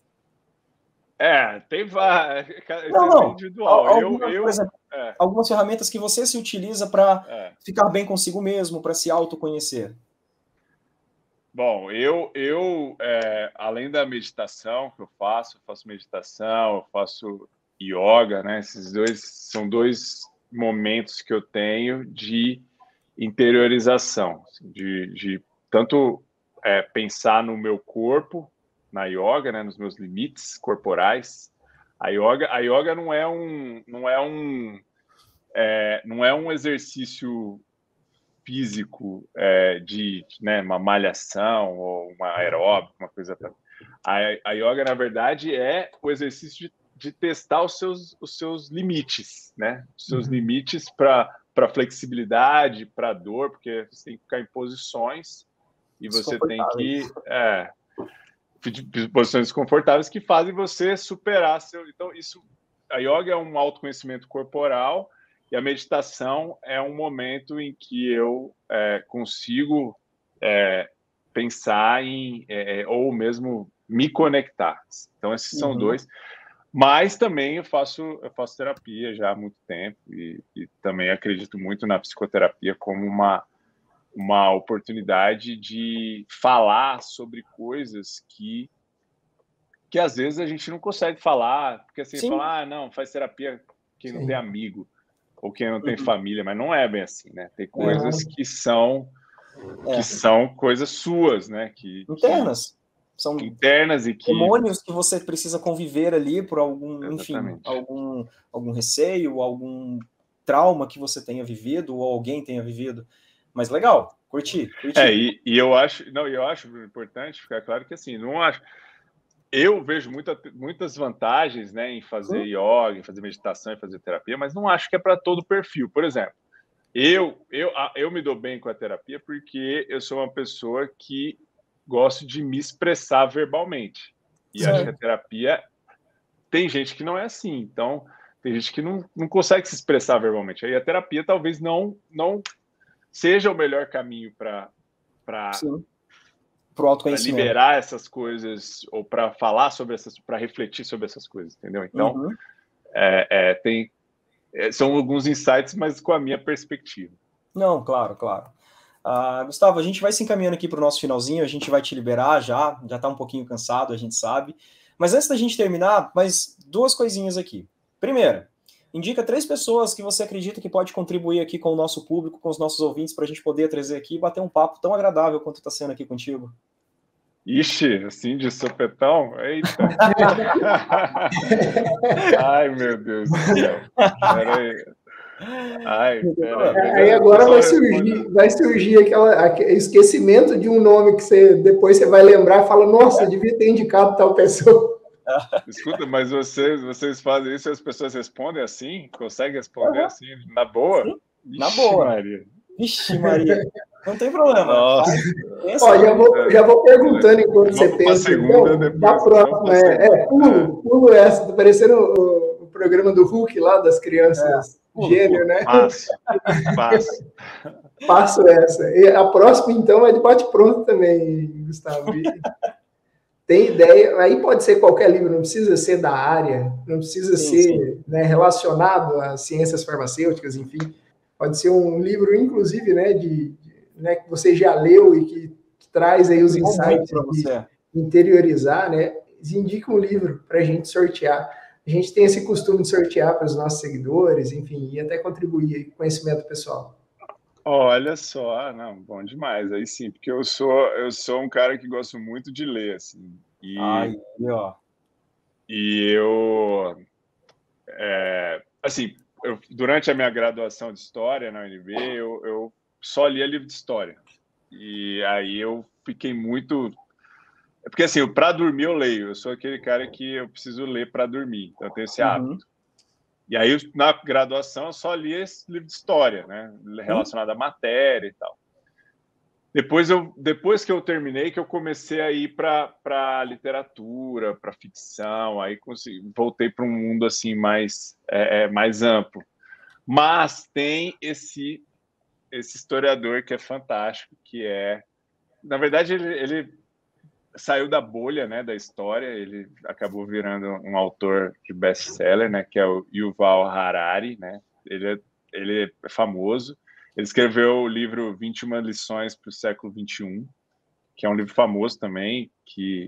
Tem várias... Não. individual. Por exemplo, algumas ferramentas que você se utiliza para ficar bem consigo mesmo, para se autoconhecer. Bom, além da meditação que eu faço meditação, eu faço yoga, né? Esses são dois momentos que eu tenho de interiorização, de tanto pensar no meu corpo, na yoga, né? Nos meus limites corporais. A yoga não é um exercício físico de uma malhação ou uma aeróbica, uma coisa. A yoga, na verdade, é o exercício de testar os seus limites, né? Os seus limites para flexibilidade, para dor, porque você tem que ficar em posições e você tem que posições desconfortáveis que fazem você superar então a yoga é um autoconhecimento corporal. E a meditação é um momento em que eu consigo pensar ou mesmo me conectar. Então, esses são dois. Mas também eu faço terapia já há muito tempo e também acredito muito na psicoterapia como uma oportunidade de falar sobre coisas que às vezes a gente não consegue falar, porque assim, falar, não, faz terapia quem não tem amigo, ou quem não tem família, mas não é bem assim, né? Tem coisas que são coisas suas, né? Internas. São internas e que... demônios que você precisa conviver ali por algum receio, algum trauma que você tenha vivido, ou alguém tenha vivido. Mas legal, curti. E eu acho importante ficar claro que assim, não acho... Eu vejo muitas vantagens, né, em fazer yoga, em fazer meditação, em fazer terapia, mas não acho que é para todo perfil. Por exemplo, eu me dou bem com a terapia porque eu sou uma pessoa que gosto de me expressar verbalmente. E acho que a terapia tem gente que não é assim. Então, tem gente que não consegue se expressar verbalmente. Aí a terapia talvez não seja o melhor caminho para liberar essas coisas ou para falar sobre para refletir sobre essas coisas, entendeu? Então, são alguns insights, mas com a minha perspectiva. Não, claro. Gustavo, a gente vai se encaminhando aqui para o nosso finalzinho, a gente vai te liberar já está um pouquinho cansado, a gente sabe. Mas antes da gente terminar, mais duas coisinhas aqui. Primeiro, indica 3 pessoas que você acredita que pode contribuir aqui com o nosso público, com os nossos ouvintes, para a gente poder trazer aqui e bater um papo tão agradável quanto está sendo aqui contigo. Ixi, assim de sopetão? Eita! Ai, meu Deus do céu. Peraí. Aí agora vai surgir aquele esquecimento de um nome que depois você vai lembrar e fala, nossa, devia ter indicado tal pessoa. Escuta, mas vocês fazem isso e as pessoas respondem assim? Conseguem responder assim, na boa? Sim, na boa. Maria. Vixe, Maria. Não tem problema. Nossa. Já vou perguntando enquanto você pensa. Segunda, então, da próxima. Pulo essa. Tá parecendo o programa do Hulk lá, das crianças gênio, né? Passo essa. E a próxima, então, é de bate-pronto também, Gustavo. Tem ideia? Aí pode ser qualquer livro, não precisa ser da área, não precisa ser né, relacionado às ciências farmacêuticas, enfim. Pode ser um livro, inclusive, né, né, que você já leu e que traz aí os insights de interiorizar, né? Indica um livro para a gente sortear. A gente tem esse costume de sortear para os nossos seguidores, enfim, e até contribuir aí com o conhecimento pessoal. Olha só, não, bom demais. Aí sim, porque eu sou um cara que gosto muito de ler, assim. Aí, ó. E eu, assim, durante a minha graduação de História na UNB, eu só lia livro de História. E aí eu fiquei muito... Porque, assim, para dormir eu leio. Eu sou aquele cara que eu preciso ler para dormir. Então, eu tenho esse hábito. E aí, na graduação, eu só lia esse livro de História, né? Relacionado à matéria e tal. Depois que eu terminei, que eu comecei a ir para literatura, para ficção, aí voltei para um mundo assim mais amplo. Mas tem esse historiador que é fantástico, que na verdade, ele saiu da bolha, né, da história, ele acabou virando um autor de best-seller, né, que é o Yuval Harari, né? Ele é famoso. Ele escreveu o livro 21 lições para o século XXI, que é um livro famoso também, que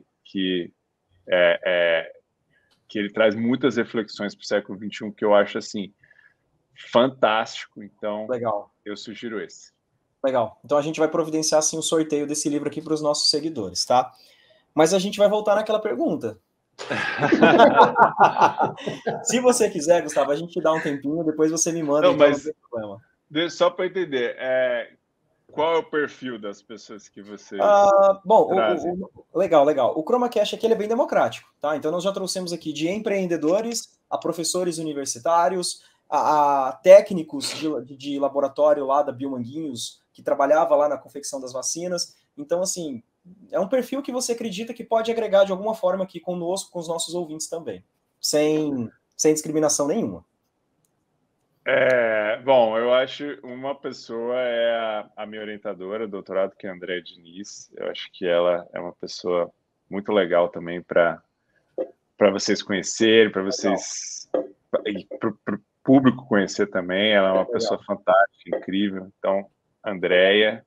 ele traz muitas reflexões para o século XXI, que eu acho assim fantástico. Então, legal. Eu sugiro esse. Legal. Então a gente vai providenciar assim um sorteio desse livro aqui para os nossos seguidores, tá? Mas a gente vai voltar naquela pergunta. Se você quiser, Gustavo, a gente dá um tempinho, depois você me manda. Não, então mas não tem problema. Só para entender, qual é o perfil das pessoas que vocês trazem? Legal. O ChromaCast aqui ele é bem democrático, tá? Então nós já trouxemos aqui de empreendedores a professores universitários, a técnicos de laboratório lá da Biomanguinhos, que trabalhava lá na confecção das vacinas. Então, assim, é um perfil que você acredita que pode agregar de alguma forma aqui conosco, com os nossos ouvintes também, sem discriminação nenhuma. Bom, eu acho uma pessoa é a minha orientadora, a doutorado, que é a Andréa Diniz. Eu acho que ela é uma pessoa muito legal também para vocês conhecerem, para vocês, para o público conhecer também. Ela é uma pessoa fantástica, incrível. Então, Andréa.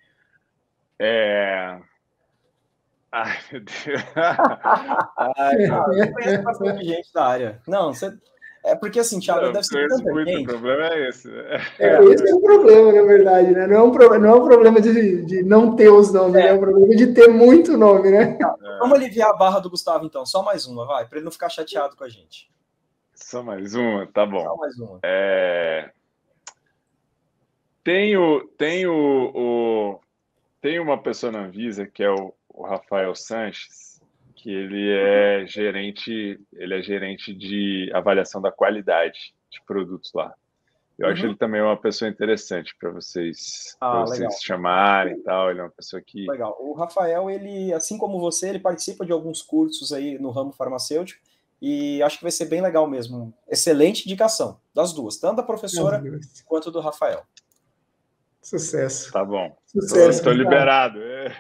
Ai, meu Deus. Eu conheço bastante gente da área. Não, você... É porque, assim, Thiago, deve ser tanta gente. O problema é esse. Esse é o problema, na verdade, né? Não é um problema de não ter os nomes, é um problema de ter muito nome, né? Vamos aliviar a barra do Gustavo, então. Só mais uma, vai, para ele não ficar chateado com a gente. Só mais uma, tá bom. Só mais uma. Tem uma pessoa na Anvisa, que é o Rafael Sanches, que ele é gerente de avaliação da qualidade de produtos lá. Eu acho ele também uma pessoa interessante para vocês chamarem e tal. Ele é uma pessoa que... Legal. O Rafael, ele, assim como você, ele participa de alguns cursos aí no ramo farmacêutico e acho que vai ser bem legal mesmo. Excelente indicação das duas, tanto da professora quanto do Rafael. Sucesso. Tá bom. Sucesso. Estou liberado.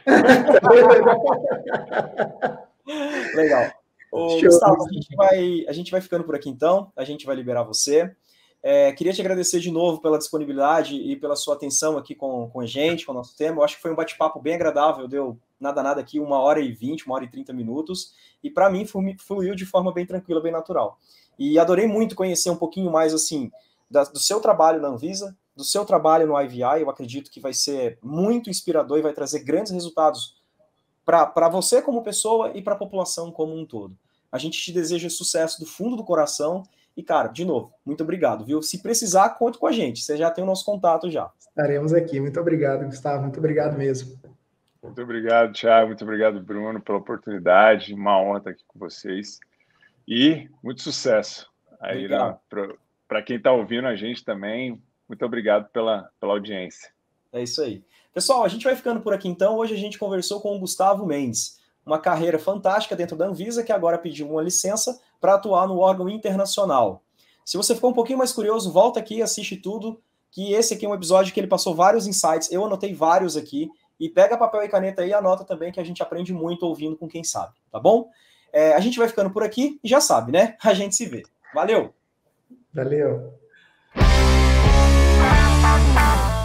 Legal. Gustavo, a gente vai ficando por aqui então, a gente vai liberar você. Queria te agradecer de novo pela disponibilidade e pela sua atenção aqui com a gente, com o nosso tema. Eu acho que foi um bate-papo bem agradável, deu nada aqui, 1h20, 1h30 minutos, e para mim fluiu de forma bem tranquila, bem natural. E adorei muito conhecer um pouquinho mais, assim, do seu trabalho na Anvisa, do seu trabalho no IVI. Eu acredito que vai ser muito inspirador e vai trazer grandes resultados para você como pessoa e para a população como um todo. A gente te deseja sucesso do fundo do coração e, cara, de novo, muito obrigado, viu? Se precisar, conte com a gente, você já tem o nosso contato já. Estaremos aqui. Muito obrigado, Gustavo, muito obrigado mesmo. Muito obrigado, Thiago, muito obrigado, Bruno, pela oportunidade, uma honra estar aqui com vocês e muito sucesso aí para quem está ouvindo a gente também. Muito obrigado pela audiência. É isso aí. Pessoal, a gente vai ficando por aqui então. Hoje a gente conversou com o Gustavo Mendes, uma carreira fantástica dentro da Anvisa, que agora pediu uma licença para atuar no órgão internacional. Se você ficou um pouquinho mais curioso, volta aqui, assiste tudo, que esse aqui é um episódio que ele passou vários insights, eu anotei vários aqui, e pega papel e caneta aí e anota também, que a gente aprende muito ouvindo com quem sabe, tá bom? A gente vai ficando por aqui e já sabe, né? A gente se vê. Valeu! Valeu!